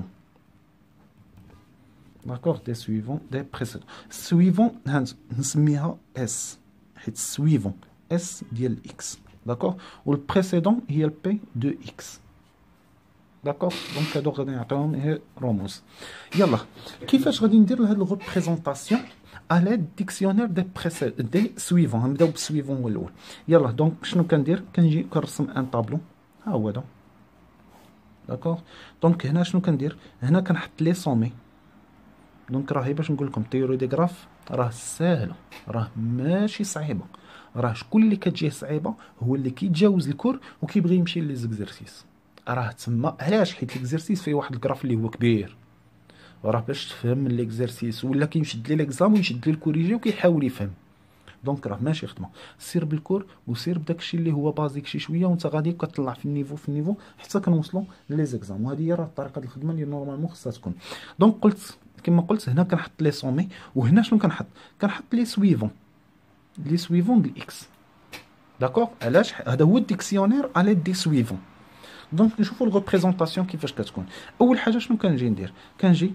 داكوغ. دي سويفون دي بريسيدون. سويفون نسميها اس حيت سويفون اس ديال اكس داكوغ، والبريسيدون هي البي دو اكس داكوغ. دونك هادو غادي نعطيهم هي رموز. يلا كيفاش غادي ندير لهاد الريبريزونطاسيون على ديكسيونير دي بريسيد دي سويفون. غنبداو بالسويفون هو الاول. يلا دونك شنو كندير؟ كنجي كنرسم ان طابلو ها هو هذا داكوغ. دونك هنا شنو كندير؟ هنا كنحط لي سومي. دونك راهي باش نقول لكم تيوري دي غراف راه ساهله، راه ماشي صعيبه، راه شكون اللي كتجيه صعيبه هو اللي كيتجاوز الكور وكيبغي يمشي لي زيكزارسيس. راه تما علاش؟ حيت ليكزارسيس فيه واحد الكراف اللي هو كبير، وراه باش تفهم من ليكزارسيس ولا كيمشد لي ليكزام ويشد لي الكوريجي وكيحاول يفهم. دونك راه ماشي خدمه، سير بالكور وسير بداك الشيء اللي هو بازيك شي شويه، وانت غادي كتطلع في النيفو في النيفو حتى كنوصلوا لي زيكزام. وهذه هي راه الطريقه ديال الخدمه اللي نورمالمون خصها تكون. دونك قلت كما قلت هنا كنحط لي سومي، وهنا شنو كنحط؟ كنحط لي سويفون لي سويفون ديال اكس داكوغ. علاش؟ هذا هو الديكسيونير على دي سويفون. دونك نشوفوا الريبريزونطاسيون كيفاش كتكون. اول حاجه شنو كنجي ندير؟ كنجي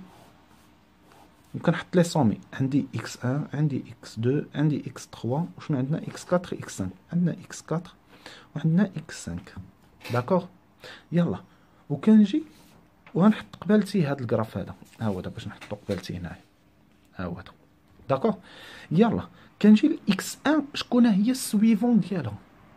وكنحط لي سومي. عندي اكس واحد، عندي اكس اثنين، عندي اكس ثلاثة، وشنو عندنا اكس أربعة، اكس خمسة. عندنا اكس أربعة وعندنا اكس خمسة داكوغ. يلا وكنجي وغنحط قبالتي هاد الكراف هذا ها هو باش نحطو قبالتي هنايا ها هو داكوغ. يلا كنجي لاكس واحد شكون هي السويفون ديالها؟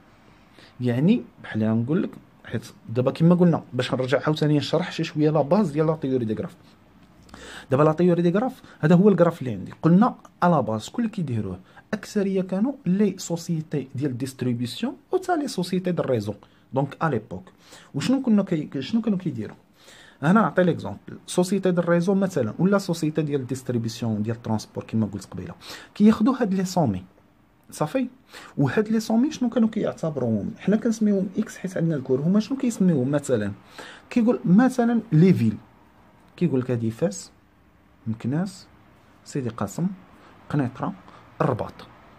يعني بحال نقول لك، حيت دابا كما قلنا باش نرجع عاوتاني نشرح شي شويه لا باز ديال لا تيوري دي غراف. دابا لا تيوري دي غراف هذا هو الكراف اللي عندي. قلنا على باز شكون اللي كيديروه؟ اكثريه كانوا لي سوسيتي ديال ديستريبيسيون و حتى لي سوسيتي ديال الريزو. دونك ا ليبوك وشنو كنا كي شنو كانوا كيديروا؟ انا نعطي ليكزومبل سوسيتي ديال الريزو مثلا ولا سوسيتي ديال ديستريبيسيون ديال الترونسبور كما قلت قبيله، كياخذوا هاد لي سومي صافي. وهاد لي سومي شنو كانوا كيعتبروهم؟ حنا كنسميوهم اكس حيت عندنا الكور. هما شنو كيسميوهم؟ مثلا كيقول مثلا لي فيل، كيقول لك هادي فاس، مكناس، سيدي قاسم، قنيطره، الرباط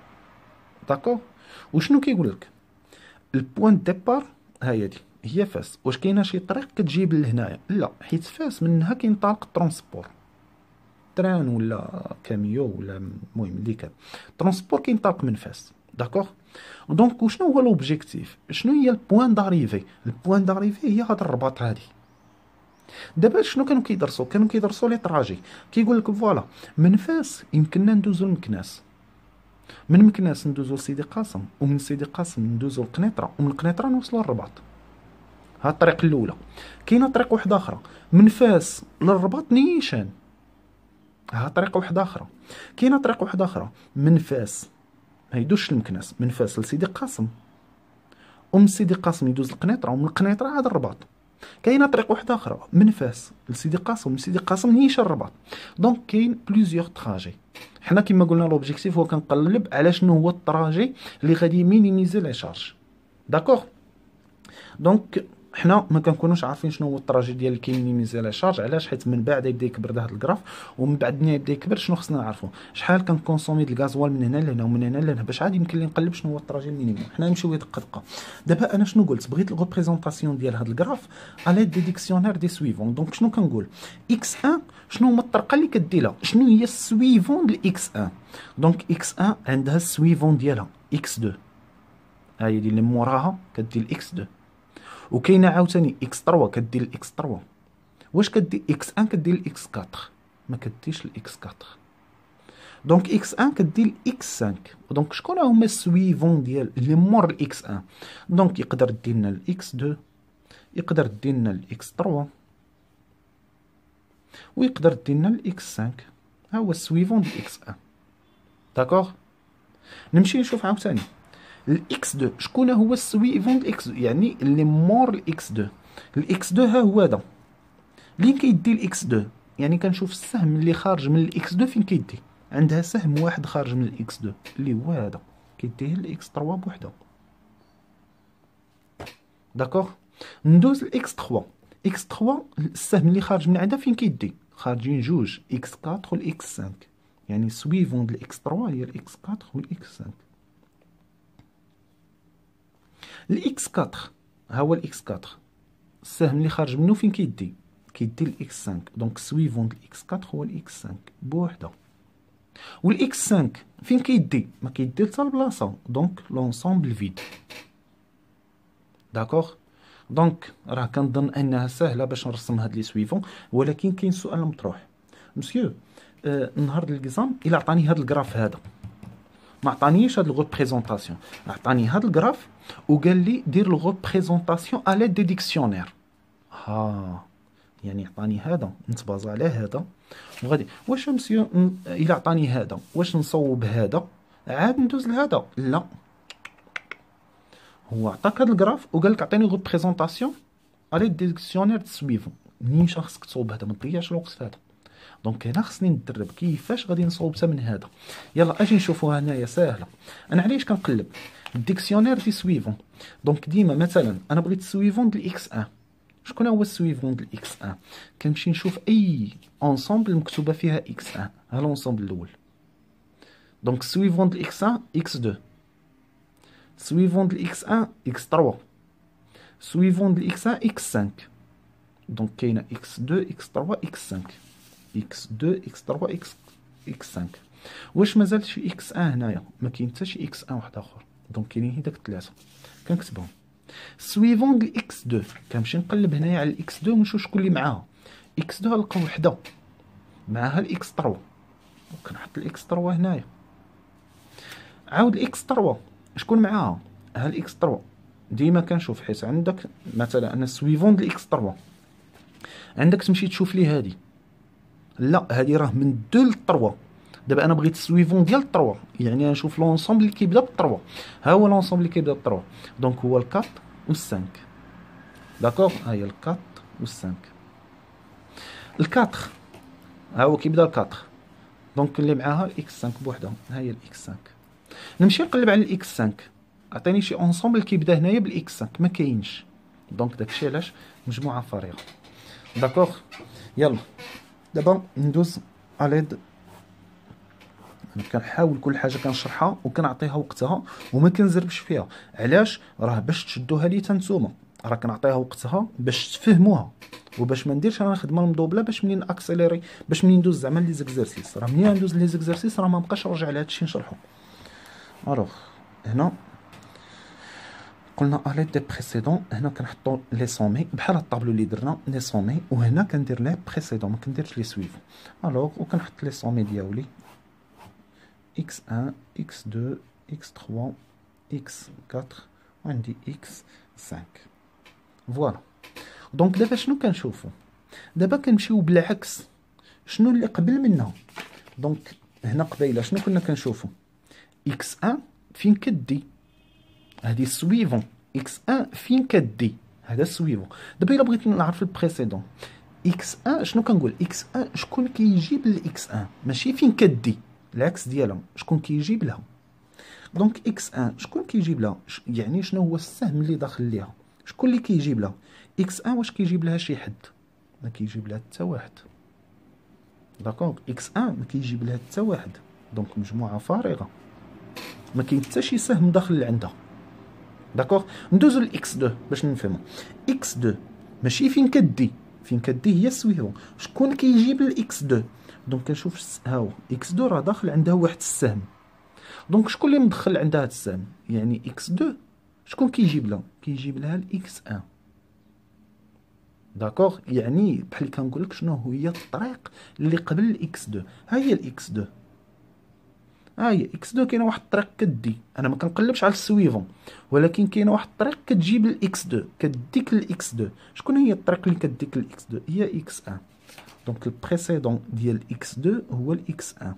داكوغ. وشنو كيقول لك؟ البوان ديبار هي دي هي فاس. واش كاينه شي طريق كتجيب لهنايا؟ لا، حيت فاس منها كينطلق الترونسبور، تران ولا كاميو ولا المهم اللي كان ترونسبور كينطلق من فاس داكوغ. دونك وشنو هو لوبجيكتيف؟ شنو هي البوان داريفي؟ البوان داريفي هي هذا الرباط هادي. دابا شنو كانوا كيدرسوا؟ كانوا كيدرسوا لي طراجي. كيقول لك فوالا من فاس يمكننا ندوزو لمكناس، من مكناس ندوزو لسيدي قاسم، ومن سيدي قاسم ندوزو لقنيطره، ومن قنيطره نوصلوا للرباط. ها الطريق الاولى. كاينه طريق واحده اخرى من فاس للرباط نيشان، ها طريقه واحده اخرى. كاينه طريقه واحده اخرى من فاس ما يدوزش لمكناس، من فاس لسيدي قاسم، ومن سيدي قاسم يدوز لقنيطره، ومن قنيطره عاد الرباط. كاينه طريق واحده اخرى من فاس لسيدي قاسم، من سيدي قاسم نيشان الرباط. دونك كاين بليزيور تراجي. حنا كما قلنا لوبجيكتيف هو كنقلب على شنو هو الطراجي اللي غادي مينيميزي لي شارج داكوغ. دونك حنا ما كنكونوش عارفين شنو هو الطراجي ديال اللي كيمينيميزي لي شارج. علاش؟ حيت من بعد يبدا يكبر هذا الكراف، ومن بعد ملي يبدا يكبر شنو خصنا نعرفوا؟ شحال كنكونسومي د الغازوال من هنا لهنا ومن هنا لهنا باش عاد يمكن لي نقلب شنو هو الطراجي المينيموم. حنا نمشيو دقه دقه. دابا انا شنو قلت؟ بغيت الريبريزونطاسيون ديال هذا الكراف على دي ديكسيونير دي سويفون. دونك شنو كنقول؟ اكس واحد شنو هما الطريقه اللي كديرها؟ شنو هي السويفون ديال اكس واحد؟ دونك اكس واحد عندها السويفون ديالها اكس اثنين، ها هي اللي موراها كدير الاكس اثنين. وكاينه عاوتاني اكس ثلاثة كدير الاكس ثلاثة. واش كدير اكس واحد كدير الاكس أربعة، ما كديرش الاكس أربعة. دونك اكس واحد كدير الاكس خمسة. دونك شكون هما السويفون ديال اللي مور الاكس واحد؟ دونك يقدر دير لنا الاكس اثنين، يقدر دير لنا الاكس ثلاثة، ويقدر دير لنا الاكس خمسة. ها هو السويفون ديال اكس واحد. داكوغ. نمشي نشوف عاوتاني الاكس اثنين شكون هو السويفون ديال اكس اثنين، يعني اللي مور الاكس اثنين. الاكس اثنين ها هو هذا لين كيدي الاكس اثنين، يعني كنشوف السهم اللي خارج من الاكس اثنين فين كيدي. عندها سهم واحد خارج من الاكس اثنين اللي هو هذا، كيديه الاكس ثلاثة بوحده. داكوغ. ندوز الاكس ثلاثة. اكس ثلاثة السهم اللي خارج من عندها فين كيدي؟ خارجين جوج اكس أربعة والاكس خمسة، يعني سويفون ديال اكس ثلاثة هي الاكس أربعة والاكس خمسة. الاكس أربعة ها هو الاكس أربعة، السهم اللي خارج منه فين كيدي؟ كيدي الاكس خمسة، دونك سويفون ديال الاكس أربعة هو الاكس خمسة بوحده. والاكس خمسة فين كيدي؟ ما كيدي حتى البلاصه، دونك لونسومبل فيد. داكوغ. دونك راه كنظن انها سهله باش نرسم هاد لي سويفون، ولكن كاين سؤال مطروح. مسيو آه نهار ليكزام الا عطاني هاد الكراف هذا، ما عطانيش هاد الغوبريزونطاسيون، عطاني هاد الكراف وقال لي دير الغوبريزونطاسيون ا ليد دي ديكسيونير. ها يعني عطاني هذا نتبازا على هذا وغادي. واش مسيو الا عطاني هذا واش نصوب هذا عاد ندوز لهذا؟ لا، هو عطاك هاد الكراف وقال لك عطيني غوبريزونطاسيون ا ليد دي ديكسيونير تصويفون. منين خاصك تصوب هذا؟ ما تضيعش الوقت في هذا. دونك هنا خصني ندرب كيفاش غادي نصوب حتى من هذا. يلا اجي نشوفوها هنايا ساهله. انا علاش كنقلب الديكسيونير دي سويفون؟ دونك ديما مثلا انا بغيت السويفون ديال اكس واحد. شكون هو السويفون ديال اكس واحد؟ كنمشي نشوف اي اونصومبل مكتوبه فيها اكس واحد، ها لونصومبل الاول. دونك السويفون ديال اكس واحد اكس اثنين، سويفون ديال اكس واحد اكس ثلاثة، سويفون ديال اكس واحد اكس خمسة. دونك كاينه اكس اثنين اكس ثلاثة اكس خمسة، اكس اثنين اكس ثلاثة اكس اكس خمسة. واش مازال شي اكس واحد هنايا؟ ما كاين حتى شي اكس واحد واحد اخر، دونك كاينين هي داك الثلاثه كنكتبهم. سويفون ديال اكس اثنين كنمشي نقلب هنايا على الاكس اثنين ونشوف شكون اللي معاها. اكس اثنين نلقى وحده معاها الاكس ثلاثة، وكنحط الاكس ثلاثة هنايا. عاود الاكس ثلاثة شكون معاها؟ ها الاكس ثلاثة. ديما كنشوف حيت عندك مثلا انا سويفون ديال اكس ثلاثة عندك تمشي تشوف لي هادي، لا هادي راه من اثنين ل ثلاثة. دابا انا بغيت السويفون ديال ثلاثة، يعني نشوف لونسومبل اللي كيبدا ب ثلاثة. ها هو لونسومبل اللي كيبدا ب ثلاثة، دونك هو الأربعة و خمسة. داكوغ. ها هي الأربعة و خمسة. الأربعة ها هو كيبدا الأربعة، دونك اللي معاها الاكس خمسة بوحدها، ها هي الاكس خمسة. نمشي نقلب على الاكس خمسة، عطيني شي اونسومبل كيبدا هنايا بالاكس خمسة، ما كاينش، دونك داكشي علاش مجموعه فارغه. داكوغ. يلا دابا ندوز اليد. انا كنحاول كل حاجه كنشرحها وكنعطيها وقتها وما كنزربش فيها. علاش؟ راه باش تشدوها لي نتوما، راه كنعطيها وقتها باش تفهموها وباش ما نديرش انا خدمه مدوبله باش منين اكسيليري، باش منين ندوز زعما لي زيكزارسيس. راه منين ندوز لي زيكزارسيس راه ما بقاش نرجع لهذا الشيء نشرحو. الوغ هنا قلنا اليد دي بريسيدون، هنا كنحطو لي سومي بحال الطابلو اللي درنا لي سومي، وهنا كندير لي بريسيدون ما كنديرش لي سويفون. الوغ وكنحط لي سومي ديالي اكس واحد اكس اثنين اكس ثلاثة اكس أربعة وعندي اكس خمسة. فوالا. دونك دابا شنو كنشوفو؟ دابا كنمشيو بالعكس، شنو اللي قبل منها؟ دونك هنا قبيله شنو كنا كنشوفو؟ اكس واحد فين كدي؟ هادي السويفون. اكس واحد فين كدي؟ هذا السويفون. دابا الا بغيت نعرف البريسيدون اكس واحد شنو كنقول؟ اكس واحد شكون كيجيب الاكس واحد؟ ماشي فين كدي، العكس ديالها شكون كيجيب لها. دونك اكس واحد شكون كيجيب لها؟ يعني شنو هو السهم اللي داخل ليها؟ شكون اللي كيجيب لها؟ اكس واحد واش كيجيب لها شي حد؟ ما كيجيب لها حتى واحد. داكوغ. اكس واحد ما كيجيب لها حتى واحد، دونك مجموعه فارغه ما كاين حتى شي سهم داخل عندها. داكوغ. ندوزو لاكس اثنين باش نفهمو. اكس اثنين ماشي فين كدي، فين كدي هي السويفون. شكون كيجيب الاكس اثنين؟ دونك كنشوف ها هو اكس اثنين راه داخل عندها واحد السهم، دونك شكون اللي مدخل عندها هاد السهم؟ يعني اكس اثنين شكون كيجيب لها؟ كيجيب لها الاكس واحد. داكوغ. يعني بحال كنقول لك شنو هي الطريق اللي قبل الاكس اثنين. ها هي الاكس اثنين، ها هي اكس اثنين. كاينه واحد الطريق كدي، انا ما كنقلبش على السويفون، ولكن كاينه واحد الطريق كتجيب الاكس اثنين، كديك الاكس اثنين. شكون هي الطريق اللي كديك الاكس اثنين؟ هي اكس واحد. دونك البريسيدون ديال اكس اثنين هو الاكس واحد.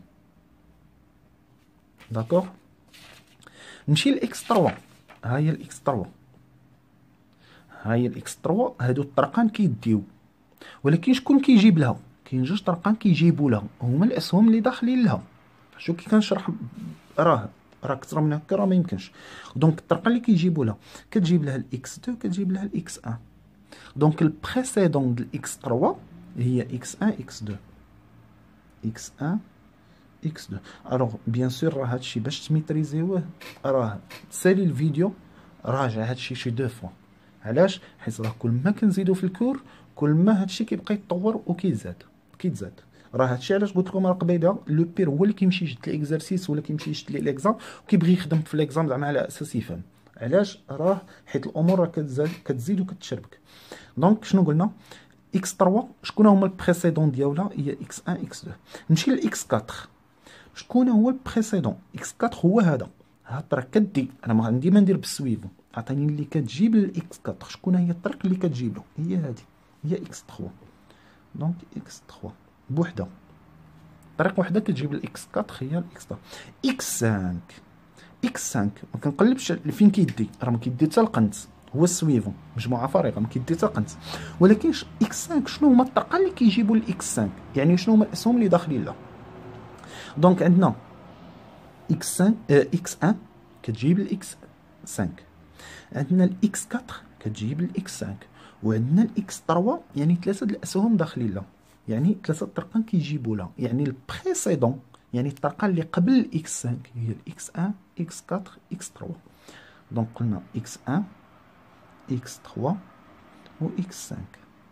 داكوغ. نمشي لاكس ثلاثة. ها هي الاكس ثلاثة، ها هي الاكس ثلاثة. هادو الطرقان كيديو، ولكن شكون كيجيب لها؟ كاين جوج طرقان كيجيبوا لها، هما الاسهم اللي داخلين لها. شو كي كنشرح راه راه اكثر من هكا راه ما يمكنش. دونك الطرقه اللي كيجيبوا لها كتجيب لها الاكس اثنين كتجيب لها الاكس واحد. دونك البريسيدون ديال اكس ثلاثة هي اكس واحد اكس اثنين، اكس واحد اكس اثنين. الوغ بيان سور راه هادشي باش تميتريزيوه راه تسالي الفيديو راجع هادشي شي دو فوا. علاش؟ حيت راه كل ما كنزيدو في الكور كل ما هادشي كيبقى يتطور وكيزاد كيتزاد. راه هادشي علاش قلت لكم راه قبيله لو بير هو اللي كيمشي يجد ليكزارسيس ولا كيمشي يجد لي ليكزام وكيبغي يخدم في ليكزام زعما على اساس يفهم. علاش؟ راه حيت الامور راه كتزاد كتزيد وكتشربك. دونك شنو قلنا؟ اكس ثلاثة شكون هما البريسيدون ديالها؟ هي اكس واحد اكس اثنين. نمشي لاكس أربعة. شكون هو البريسيدون؟ اكس أربعة هو هذا. هاد الطريق كدي انا ما عندي ما ندير بالسويفون، عطيني اللي كتجيب للاكس أربعة. شكون هي الطريق اللي كتجيب له؟ هي هذه، هي اكس ثلاثة. دونك اكس ثلاثة بوحده، طريق وحده كتجيب الاكس أربعة هي الاكس ثلاثة. اكس خمسة، اكس خمسة ما كنقلبش فين كيدي، راه ما كيدي حتى القنت، هو السويفون مجموعه فارغه ما كيدي حتى القنت. ولكن اكس خمسة شنو هما الطرقه اللي كيجيبوا الاكس خمسة؟ يعني شنو هما الاسهم اللي داخلين لها؟ دونك عندنا اكس خمسة اكس واحد كتجيب الاكس خمسة، عندنا الاكس أربعة كتجيب الاكس خمسة، وعندنا الاكس ثلاثة يعني ثلاثه د الاسهم داخلين لها، يعني ثلاثه طرقان كيجيبوا لها. يعني البريسيدون يعني الطرقه اللي قبل الاكس خمسة هي الاكس واحد اكس أربعة اكس ثلاثة. دونك قلنا اكس واحد اكس ثلاثة و اكس خمسة.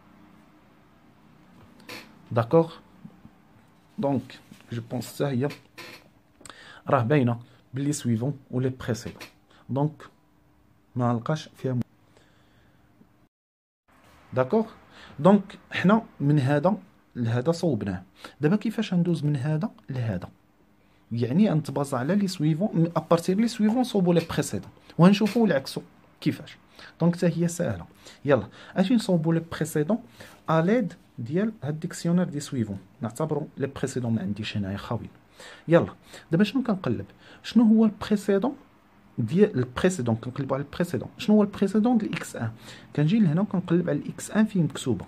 داكوغ. دونك جو بونس حتى هي راه باينه بلي سويفون ولا بريسيدون. دونك ما نلقاش فيها م... داكوغ. دونك حنا من هذا لهذا صوبناه. دابا كيفاش ندوز من هذا لهذا؟ يعني نتبازا على لي سويفون ابارتير لي سويفون صوبو لي بريسيدون وغنشوفو العكسو كيفاش. دونك حتى هي ساهله. يلا اجي نصوبو لي بريسيدون اليد ديال هاد الديكسيونير دي سويفون. نعتبروا لي بريسيدون ما عنديش هنايا خاويين. يلا دابا شنو كنقلب؟ شنو هو البريسيدون ديال البريسيدون؟ كنقلبوا على البريسيدون. شنو هو البريسيدون ديال اكس واحد؟ كنجي لهنا وكنقلب على الاكس واحد فين مكتوبه،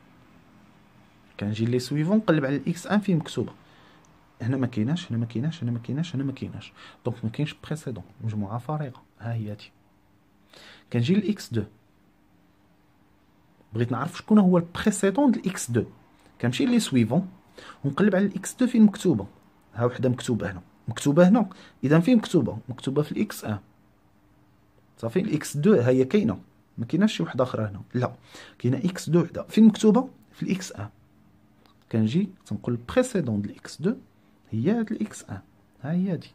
كنجي لي سويفون نقلب على الاكس واحد فين مكتوبه. هنا ما كايناش، هنا ما كايناش، هنا ما كايناش، هنا ما كايناش. دونك ما كاينش بريسيدون، مجموعه فارغه. ها هي هادي. كنجي للاكس اثنين، بغيت نعرف شكون هو البريسيدون ديال اكس اثنين. كنمشي لي سويفون ونقلب على الاكس اثنين فين مكتوبه. ها وحده مكتوبه هنا، مكتوبه هنا. اذا فين مكتوبه؟ مكتوبه في الاكس واحد. صافي الاكس اثنين ها هي كاينه، ما كايناش شي وحده اخرى هنا، لا كاينه اكس اثنين وحده. فين مكتوبه؟ في الاكس واحد. كنجي تنقول البريسيدون ديال اكس اثنين هي هاد الاكس واحد. ها هي هادي.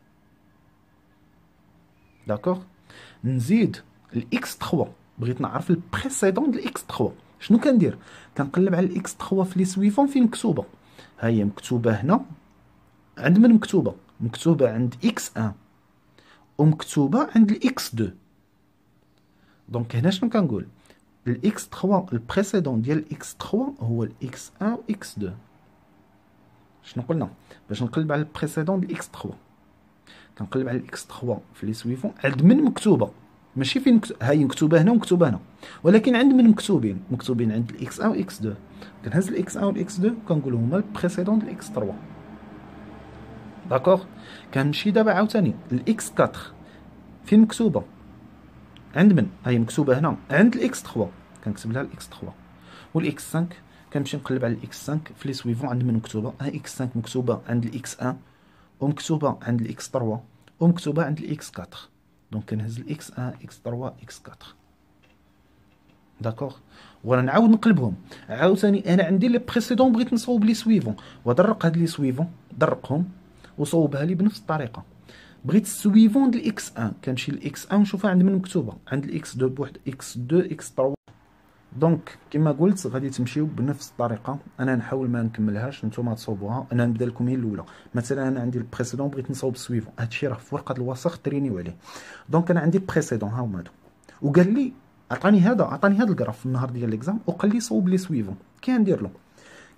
داكوغ. نزيد الاكس ثلاثة، بغيت نعرف البريسيدون ديال الاكس ثلاثة. شنو كندير؟ كنقلب على الاكس ثلاثة في لي سويفون فين مكتوبه. ها هي مكتوبه هنا. عند من مكتوبه؟ مكتوبه عند اكس واحد ومكتوبه عند الاكس اثنين. دونك هنا شنو كنقول؟ الاكس ثلاثة البريسيدون ديال الاكس ثلاثة هو الاكس واحد و اكس اثنين. شنو قلنا؟ باش نقلب على البريسيدون ديال اكس ثلاثة كنقلب على الاكس ثلاثة في لي سويفون عند من مكتوبه، ماشي فين مكتوبه. ها هي مكتوبه هنا ومكتوبه هنا، ولكن عند من مكتوبين؟ مكتوبين عند الاكس واحد و اكس اثنين. كنهز الاكس واحد و الاكس اثنين كنقول هما البريسيدون ديال الاكس ثلاثة. داكوغ. كنمشي دابا عاوتاني الاكس أربعة فين مكتوبه؟ عند من؟ ها هي مكتوبه هنا عند الاكس ثلاثة. كنكتب لها الاكس ثلاثة. والاكس خمسة كنمشي نقلب على الاكس خمسة في لي سويفون عند من مكتوبه. ها اكس خمسة مكتوبه عند الاكس واحد ومكتوبه عند الاكس ثلاثة ومكتوبه عند الاكس أربعة. دونك كنهز الاكس واحد اكس ثلاثة اكس أربعة. داكوغ. وانا نعاود نقلبهم عاوتاني. انا عندي لي بريسيدون بغيت نصوب لي سويفون ودرق هاد لي سويفون درقهم وصوبها لي بنفس الطريقه. بغيت السويفون ديال اكس واحد كنمشي للاكس واحد ونشوفها عند من مكتوبه عند الاكس اثنين بواحد اكس اثنين اكس ثلاثة. دونك كما قلت غادي تمشيو بنفس الطريقه. انا نحاول ما نكملهاش، نتوما تصوبوها. انا نبدا لكم هي الاولى. مثلا انا عندي البريسيدون بغيت نصوب السويفون، هادشي راه في ورقه الوسخ ترينيو عليه. دونك انا عندي البريسيدون ها هما هادو، وقال لي عطاني هذا عطاني هذا الكراف في النهار ديال ليكزام وقال لي صوب لي سويفون. كي ندير له؟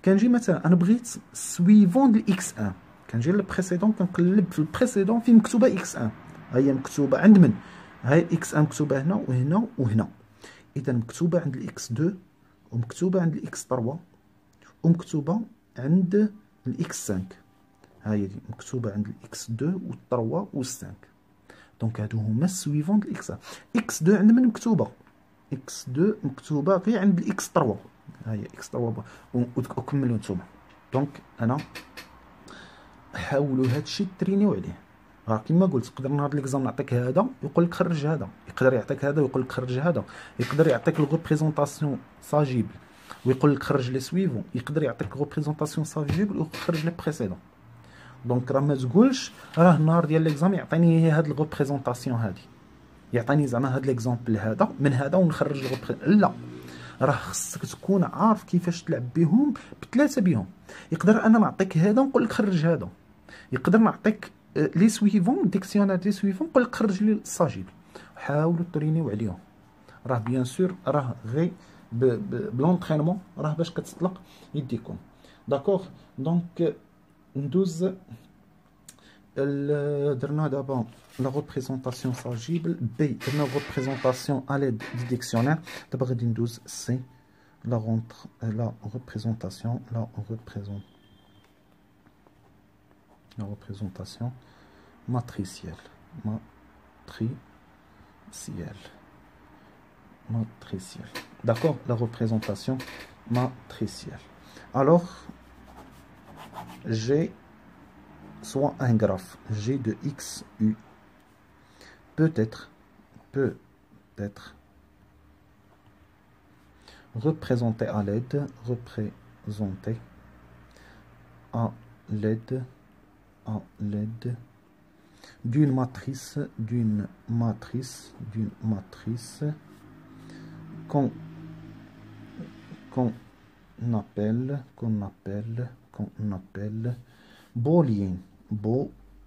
كنجي مثلا انا بغيت سويفون ديال اكس واحد، كنجي للبريسيدون كنقلب في البريسيدون فين مكتوبه اكس واحد، ها هي مكتوبه عند من؟ هاي اكس واحد مكتوبه هنا وهنا وهنا، اذا مكتوبه عند الاكس اثنين ومكتوبه عند الاكس ثلاثة ومكتوبه عند الاكس خمسة، ها هي دي مكتوبه عند الاكس اثنين و3 و خمسة. دونك هادو هما السويفون ديال اكس واحد. اكس اثنين عند من مكتوبه؟ اكس اثنين مكتوبه غير عند الاكس ثلاثة، ها هي اكس ثلاثة وكملوا نتوما. دونك انا حاولوا هادشي ترينيو عليه. راه كيما قلت تقدر نهار ليكزام نعطيك هذا يقول لك خرج هذا، يقدر يعطيك هذا ويقول لك خرج هذا، يقدر يعطيك الغوبريزونطاسيون ساجيبل ويقول لك خرج لي سويفون، يقدر يعطيك غوبريزونطاسيون ساجيبل ويخرج لي بريسيدون. دونك راه ما تقولش راه النهار ديال ليكزام يعطيني هاد الغوبريزونطاسيون هادي، يعطيني زعما هاد ليكزامبل هذا من هذا ونخرج الغوبريزونطاسيون، لا راه خصك تكون عارف كيفاش تلعب بهم بثلاثه بهم. يقدر انا نعطيك هذا ونقول لك خرج هذا، يقدر نعطيك لي سويفون ديكسيونير دي سويفون نقول لك خرج لي الساجيبل. حاولوا ترينيو عليهم، راه بيان سور راه غير بلونطرينمون راه باش كتطلق يديكم. داكوغ دونك ندوز درنا دابا لا ريبريزونطاسيون ساجيبل، بي درنا ريبريزونطاسيون ا ليد دي ديكسيونير، دابا غادي ندوز سي لا رونتر لا ريبريزونطاسيون لا ريبريزون la représentation matricielle, matricielle, matricielle. D'accord, la représentation matricielle. Alors, j'ai soit un graphe G de X, U, peut-être, peut-être, représenté à l'aide, représenté à l'aide à l'aide d'une matrice, d'une matrice, d'une matrice qu'on qu'on appelle, qu'on appelle, qu'on appelle booléenne. Bo.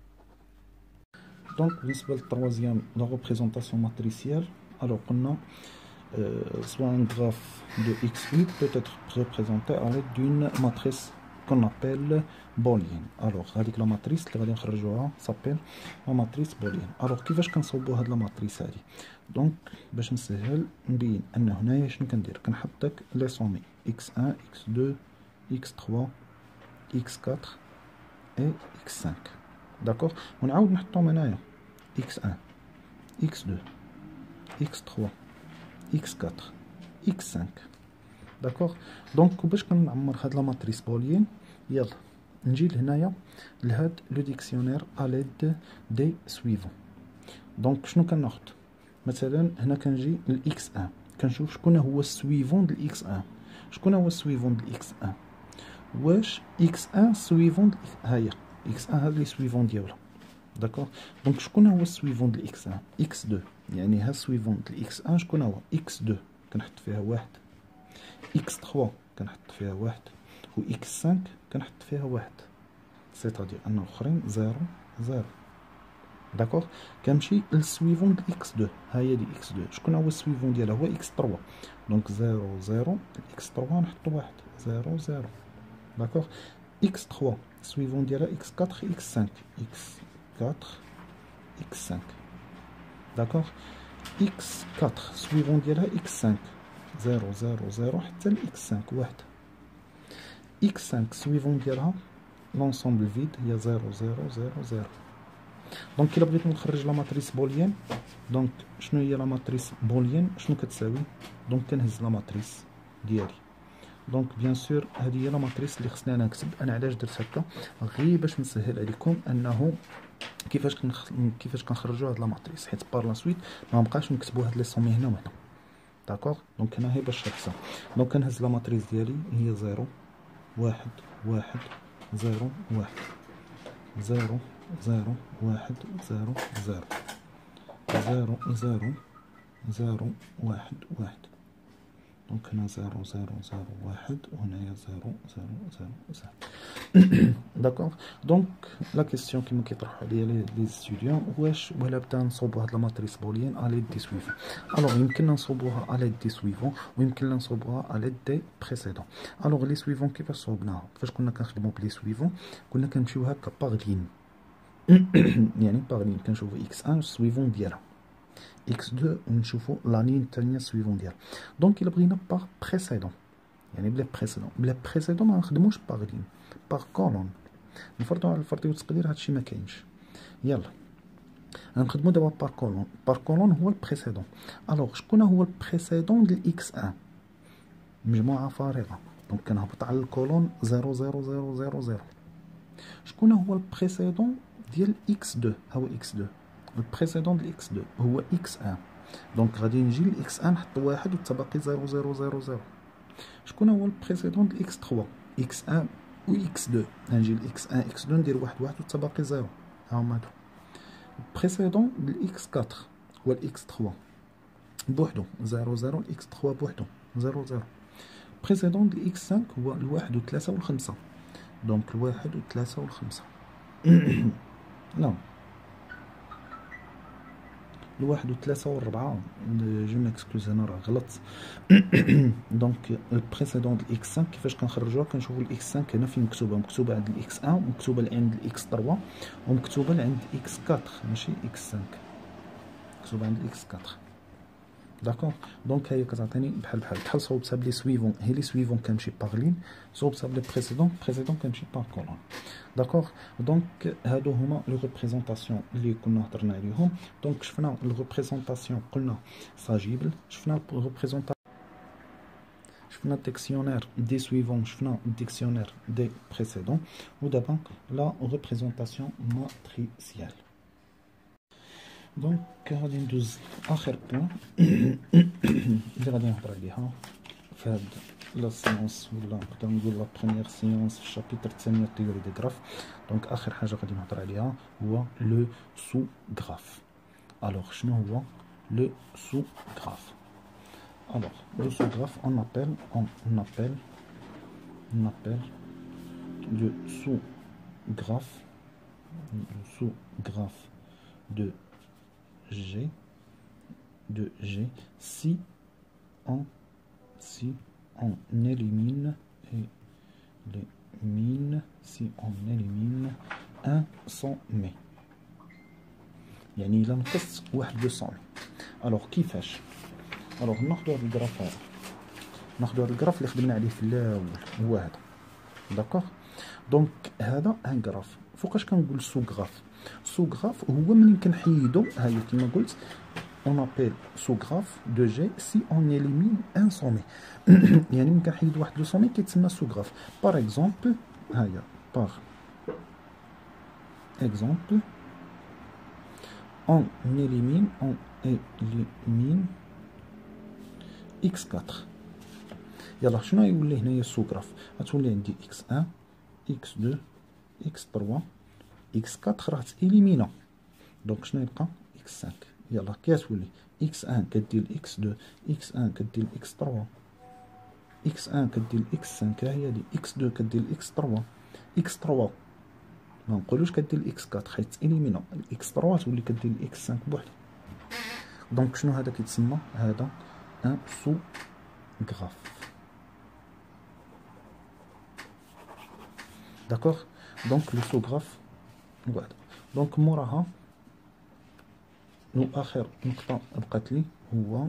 Donc, بالنسبة للتروازيام la représentation matricielle, alors on a euh, soit un graphe de X U peut être représenté à l'aide d'une matrice qu'on appelle booléenne. Alors هذيك لا ماتريس اللي غادي نخرجوها صابيل لا ماتريس بوليان. الوغ كيفاش كنصوبوا هاد لا ماتريس هادي؟ دونك باش نسهل نبين ان هنايا شنو كندير، كنحط داك لي سومي إكس واحد إكس اثنين إكس ثلاثة إكس أربعة اي إكس خمسة. داكوغ ونعاود نحطهم هنايا إكس واحد إكس اثنين إكس ثلاثة إكس أربعة إكس خمسة. داكوغ دونك باش كنعمر هاد لا ماتريس بوليان، يلا نجي لهنايا لهاد لو ديكسيونير ا ليد دي سويفون. دونك شنو كناخد؟ مثلا هنا كنجي للاكس واحد كنشوف شكون هو السويفون ديال اكس واحد، شكون هو السويفون ديال اكس واحد، واش اكس واحد سويفون ها هي اكس واحد هذا لي سويفون ديالها. داكوغ دونك شكون هو السويفون ديال اكس واحد؟ اكس اثنين، يعني ها السويفون ديال اكس واحد شكون هو؟ اكس اثنين كنحط فيها واحد، اكس ثلاثة كنحط فيها واحد، و اكس خمسة كنحط فيها واحد، سيتادير ان الاخرين زيرو زيرو. داكوغ كنمشي للسويفون ديال اكس اثنين، ها هي دي اكس اثنين شكون هو السويفون ديالها؟ هو اكس ثلاثة، دونك زيرو زيرو اكس ثلاثة نحطو واحد زيرو زيرو. داكوغ اكس ثلاثة السويفون ديالها اكس أربعة اكس خمسة اكس أربعة اكس خمسة. داكوغ اكس أربعة السويفون ديالها اكس خمسة زيرو زيرو زيرو حتى لاكس خمسة واحد. اكس خمسة السويفون ديالها لونسومبل فيد هي زيرو زيرو زيرو زيرو. دونك الا بغيت نخرج لا ماتريس بوليان، دونك شنو هي لا ماتريس بوليان شنو كتساوي؟ دونك كنهز لا ماتريس ديالي. دونك بيان سور هذه هي لا ماتريس اللي خصني انا نكتب. انا علاش درت هكا؟ غير باش نسهل عليكم انه كيفاش كنخ... كيفاش كنخرجوا هاد لا ماتريس، حيت بار لا سويت ما نبقاش نكتبوا هاد لي سومي هنا وهنا. داكوغ دونك هنا هي باش شرحتها. دونك كنهز لا ماتريس ديالي هي زيرو واحد واحد زيرو واحد زيرو زيرو واحد زيرو زيرو زيرو زيرو زيرو واحد واحد دونك هنا زيرو زيرو زيرو واحد وهنايا زيرو زيرو زيرو زيرو. داكوغ. دونك لا كيستيون كيما كيطرحوا عليا لي ستوديون، واش ولا بدا نصوبوا هاد الماتريس بوليان ا ليد دي سويفون. الوغ يمكننا نصوبوها ا ليد دي سويفون ويمكننا نصوبوها ا ليد دي بريسيدون. الوغ لي سويفون كيفاش صوبناها؟ فاش كنا كنخدموا بلي سويفون كنا كنمشيو هكا باغ لين، يعني باغ لين كنشوفوا اكس واحد سويفون ديالها، اكس اثنين ونشوفوا لا لين الثانيه سويفون ديالها. دونك الا بغينا باغ بريسيدون، يعني بلا بريسيدون بلا بريسيدون ما نخدموش باغ لين، باغ كولون. نفرضوا على الفرض والتقدير هادشي ما كاينش. يلا غنخدمو دابا بار كولون. بار كولون هو البريسيدون. الوغ شكون هو البريسيدون ديال اكس واحد؟ مجموعه فارغه، دونك كنهبط على الكولون زيرو زيرو زيرو زيرو زيرو. شكون هو البريسيدون ديال اكس اثنين؟ ها هو اكس اثنين. البريسيدون ديال اكس اثنين هو اكس واحد، دونك غادي نجي لاكس واحد نحط واحد وتبقي زيرو زيرو زيرو زيرو. شكون هو البريسيدون ديال اكس ثلاثة؟ اكس واحد و اكس اثنين. غنجي لاكس واحد اكس اثنين ندير واحد واحد وتبقي زيرو. ها هما هادو. البريسيدون ديال اكس أربعة هو الاكس ثلاثة بوحدو زيرو زيرو، الاكس ثلاثة بوحدو زيرو زيرو. البريسيدون ديال اكس خمسة هو الواحد وثلاثة والخمسة، دونك الواحد وثلاثة والخمسة. لا الواحد وثلاثة والربعة، جو ماكسكوز هنا راه غلط. دونك البريسيدون ديال اكس خمسة كيفاش كنخرجوها؟ كنشوفو الاكس خمسة هنا فين مكتوبه، مكتوبه عند الاكس واحد ومكتوبه عند الاكس ثلاثة ومكتوبه عند اكس أربعة، ماشي اكس خمسة، مكتوبه عند الاكس أربعة. داكوغ. دونك هي كتعطيني بحال بحال بحال صوبتها بلي سويفون، هي لي سويفون كنمشي باغ لين، صوبتها بلي بريسيدون بريسيدون كنمشي باغ كولون. داكوغ. دونك هادو هما لي ريبريزونطاسيون اللي كنا هضرنا عليهم. دونك شفنا لو ريبريزونطاسيون قلنا ساجيبل، شفنا ريبريزونطاسيون، شفنا الديكسيونير دي سويفون، شفنا الديكسيونير دي بريسيدون، ودابا لا ريبريزونطاسيون ماتريسيال. دونك غادي ندوز اخر بوين اللي غادي نهضر عليها في هاد لا سيونس، ولا نقدر نقول لا بروميير سيونس في الشابيتر الثانيه تيوري دي غراف. دونك اخر حاجه غادي نهضر عليها هو لو سو غراف. الوغ شنو هو لو سو غراف؟ الوغ لو سو غراف اون ابل اون ابل اون ابل لو سو غراف لو سو غراف de G de G si on si on élimine élimine si on élimine un sommet، يعني إلا نقص واحد لو سومي. الوغ كيفاش؟ الوغ ناخدو هاد الكراف هذا، ناخدو هاد الكراف اللي خدمنا عليه في الاول هو هذا. داكوغ. دونك هذا ان كراف. فوقاش كنقول سو غراف؟ سو غراف هو ملي كنحيدو، ها هي كيما قلت اون ابيل سو غراف دو جي سي اون إليمين ان سومي. يعني ملي كنحيد واحد لو سومي كيتسمى سو غراف. باغ اكزومبل ها هي باغ اكزومبل اون إليمين اون إليمين اكس أربعة. يلا شنو غيولي هنايا سو غراف؟ غتولي عندي اكس واحد اكس اثنين اكس ثلاثة اكس أربعة راه تإليمينا، دونك شنو يبقى؟ اكس خمسة. يلا كتولي اكس واحد كدير اكس اثنين اكس واحد كدير اكس ثلاثة اكس واحد كدير اكس خمسة، هي هادي اكس اثنين كدير اكس ثلاثة اكس ثلاثة ما نقولوش كدير اكس أربعة حيت تإليمينا، اكس ثلاثة تولي كدير اكس خمسة بوحدها. دونك شنو هذا كيتسمى؟ هذا ان سو غراف. داكوغ. دونك لو سو غراف هو هذا. دونك موراها نو اخر نقطه بقات لي هو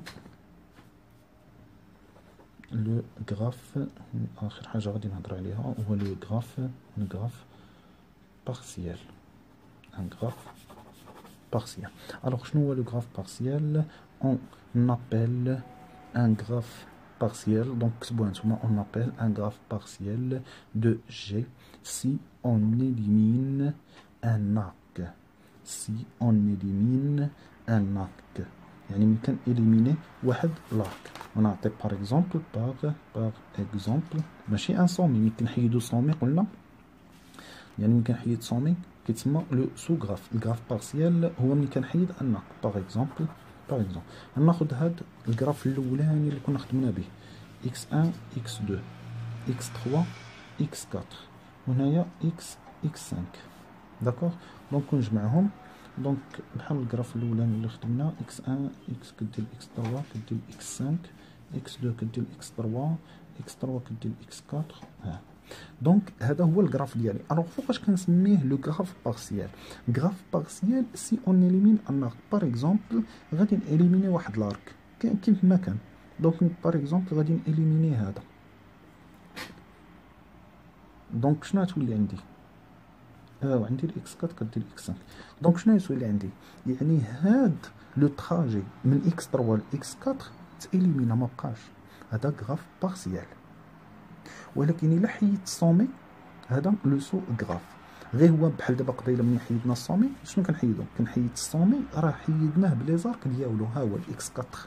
لو غراف. اخر حاجه غادي نهضر عليها هو لو غراف لو غراف بارسيال. ان غراف بارسيال. الوغ شنو هو لو غراف بارسيال؟ اون ابل ان غراف partiel, donc on appelle un graphe partiel de G si on élimine un arc. Si on élimine un arc, يعني ممكن éliminer واحد l'arc. ونعطي par exemple par par exemple ماشي ان سومي، ممكن نحيدو سومي قلنا، يعني ممكن نحيد سومي كيتسمى لو سو غراف. الغراف بارسيال هو ملي كنحيد ان arc. par exemple par exemple ناخذ هاد الغراف الاولاني اللي كنا خدمنا به إكس واحد إكس اثنين إكس ثلاثة إكس أربعة وهنايا إكس إكس خمسة. داكوغ دونك نجمعهم. دونك بحال الكراف الاولاني اللي خدمنا إكس واحد إكس كدير إكس ثلاثة كدير إكس خمسة إكس اثنين كدير إكس ثلاثة إكس ثلاثة كدير إكس أربعة. ها دونك هذا هو الكراف ديالي. الوغ فوقاش كنسميه لو كراف بارسيال؟ كراف بارسيال سي اون إليمين ان ارك. باغ اكزومبل غادي نإليميني واحد لارك كيف ما كان. دونك باغ اكزومبل غادي نإليميني هذا. دونك شنو غتولي عندي؟ اه عندي الاكس أربعة كدير اكس خمسة. دونك شنو يسوي عندي؟ يعني هاد لو تراجي من اكس ثلاثة لاكس أربعة تإليمينا ما بقاش. هذا كراف بارسيال. ولكن الا حيدت السومي هذا لو سو كراف. غير هو بحال دابا قبيله ملي حيدنا السومي شنو كنحيدو؟ كنحيد السومي راه حيدناه بلي زارك ديالو. ها هو الاكس أربعة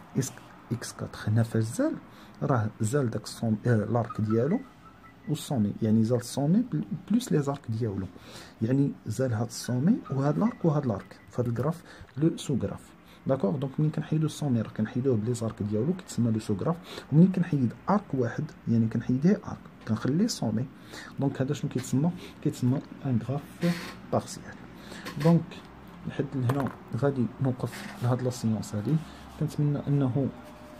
اكس أربعة هنا فاش زال راه زال داك السومي آه لارك ديالو والسومي، يعني زال السومي بلوس لي زارك ديالو، يعني زال هاد السومي وهاد لارك وهاد لارك فهاد الكراف لو سو كراف. داكوغ دونك ملي كنحيدو السومي راه كنحيدوه بلي زارك ديالو كيتسمى لو سو كراف. وملي كنحيد ارك واحد يعني كنحيديه ارك كنخليه السومي. دونك هذا شنو كيتسمى؟ كيتسمى ان كراف بارسيال. دونك لحد لهنا غادي نوقف لهاد لا سيونس هادي. كنتمنى انه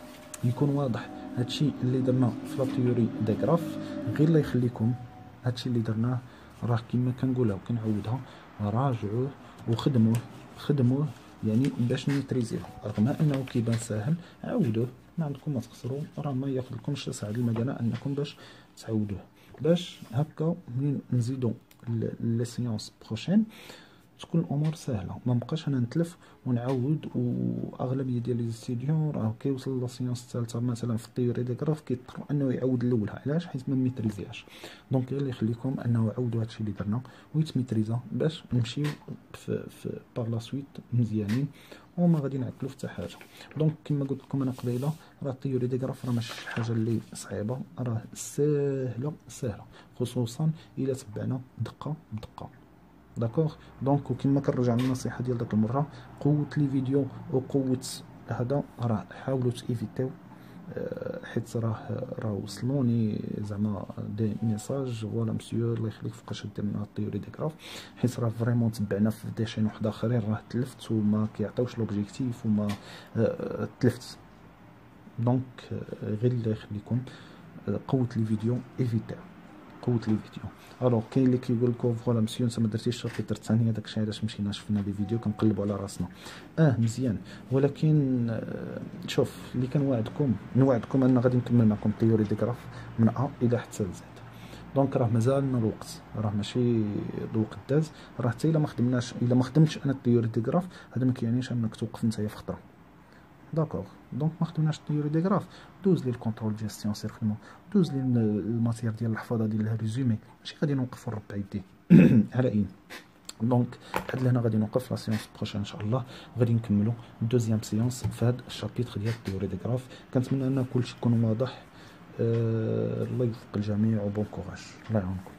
يكون واضح هادشي اللي درنا في لا تيوري دي كراف. غير الله يخليكم هادشي اللي درناه راه كما كنقولها وكنعاودها، راجعوه وخدموه خدموه يعني باش نيتريزيوه. رغم انه كيبان ساهل عاودوه، ما عندكم ما تخسروا، راه ما ياخذلكمش ساعه المدانه انكم باش تعاودوه، باش هكا منين نزيدو لي سيونس بروشين تكون الامور سهله. ما نبقاش انا نتلف ونعاود. واغلبيه ديال لي ستوديون راه كيوصل لا سيونس الثالثه مثلا في التيوري دي كراف كيضطر انه يعاود الاولها. علاش؟ حيت ما ميتريزياش. دونك غير اللي يخليكم انه عاودوا هادشي اللي درنا ويتميتريزا باش نمشيو في في بار لا سويت مزيانين وما غادي نعطلوا حتى حاجه. دونك كما قلت لكم انا قبيله راه التيوري دي كراف راه ماشي شي حاجه اللي صعيبه، راه ساهله ساهله خصوصا الا تبعنا دقه بدقه. داكوغ دونك وكما كنرجع للنصيحه ديال داك المره، قوه لي فيديو وقوه هذا راه حاولوا تيفيتيو. أه حيت راه راه وصلوني زعما دي ميساج فوالا مسيو الله يخليك فوقاش دير لنا التيوري دي كراف، حيت راه فريمون تبعنا في دي شين واحد اخرين راه تلفت وما كيعطيوش لوبجيكتيف وما أه تلفت. دونك أه غير الله يخليكم أه قوه لي فيديو ايفيتيو قوه لي فيديو. الوغ كاين اللي كيقول لكم فوالا مسيو انت ما درتيش الشابيتر الثاني، داكشي علاش مشينا شفنا لي فيديو كنقلبوا على راسنا. اه مزيان، ولكن آه شوف اللي كنوعدكم نوعدكم ان غادي نكمل معكم تيوري دي كراف من ا الى حتى لزد. دونك راه مازالنا الوقت، راه ماشي الوقت داز، راه حتى الا ما خدمناش الا ما خدمتش انا التيوري دي كراف هذا ما كيعنيش انك توقف نتايا في خطره. داكوغ دونك ما خدمناش التيوري دي كراف دوز لي الكونترول جيستيون سيرفيمون، دوز لي الماتير ديال الحفاظه ديال الريزومي، ماشي غادي نوقف ونربع يدي على اين. دونك حد لهنا غادي نوقف. لا سيونس بروشين ان شاء الله غادي نكملوا دوزيام سيونس في هذا الشابيتر ديال التيوري دي كراف. كنتمنى ان كلشي يكون واضح. أه الله يوفق الجميع وبون كوراج، الله يعاونكم.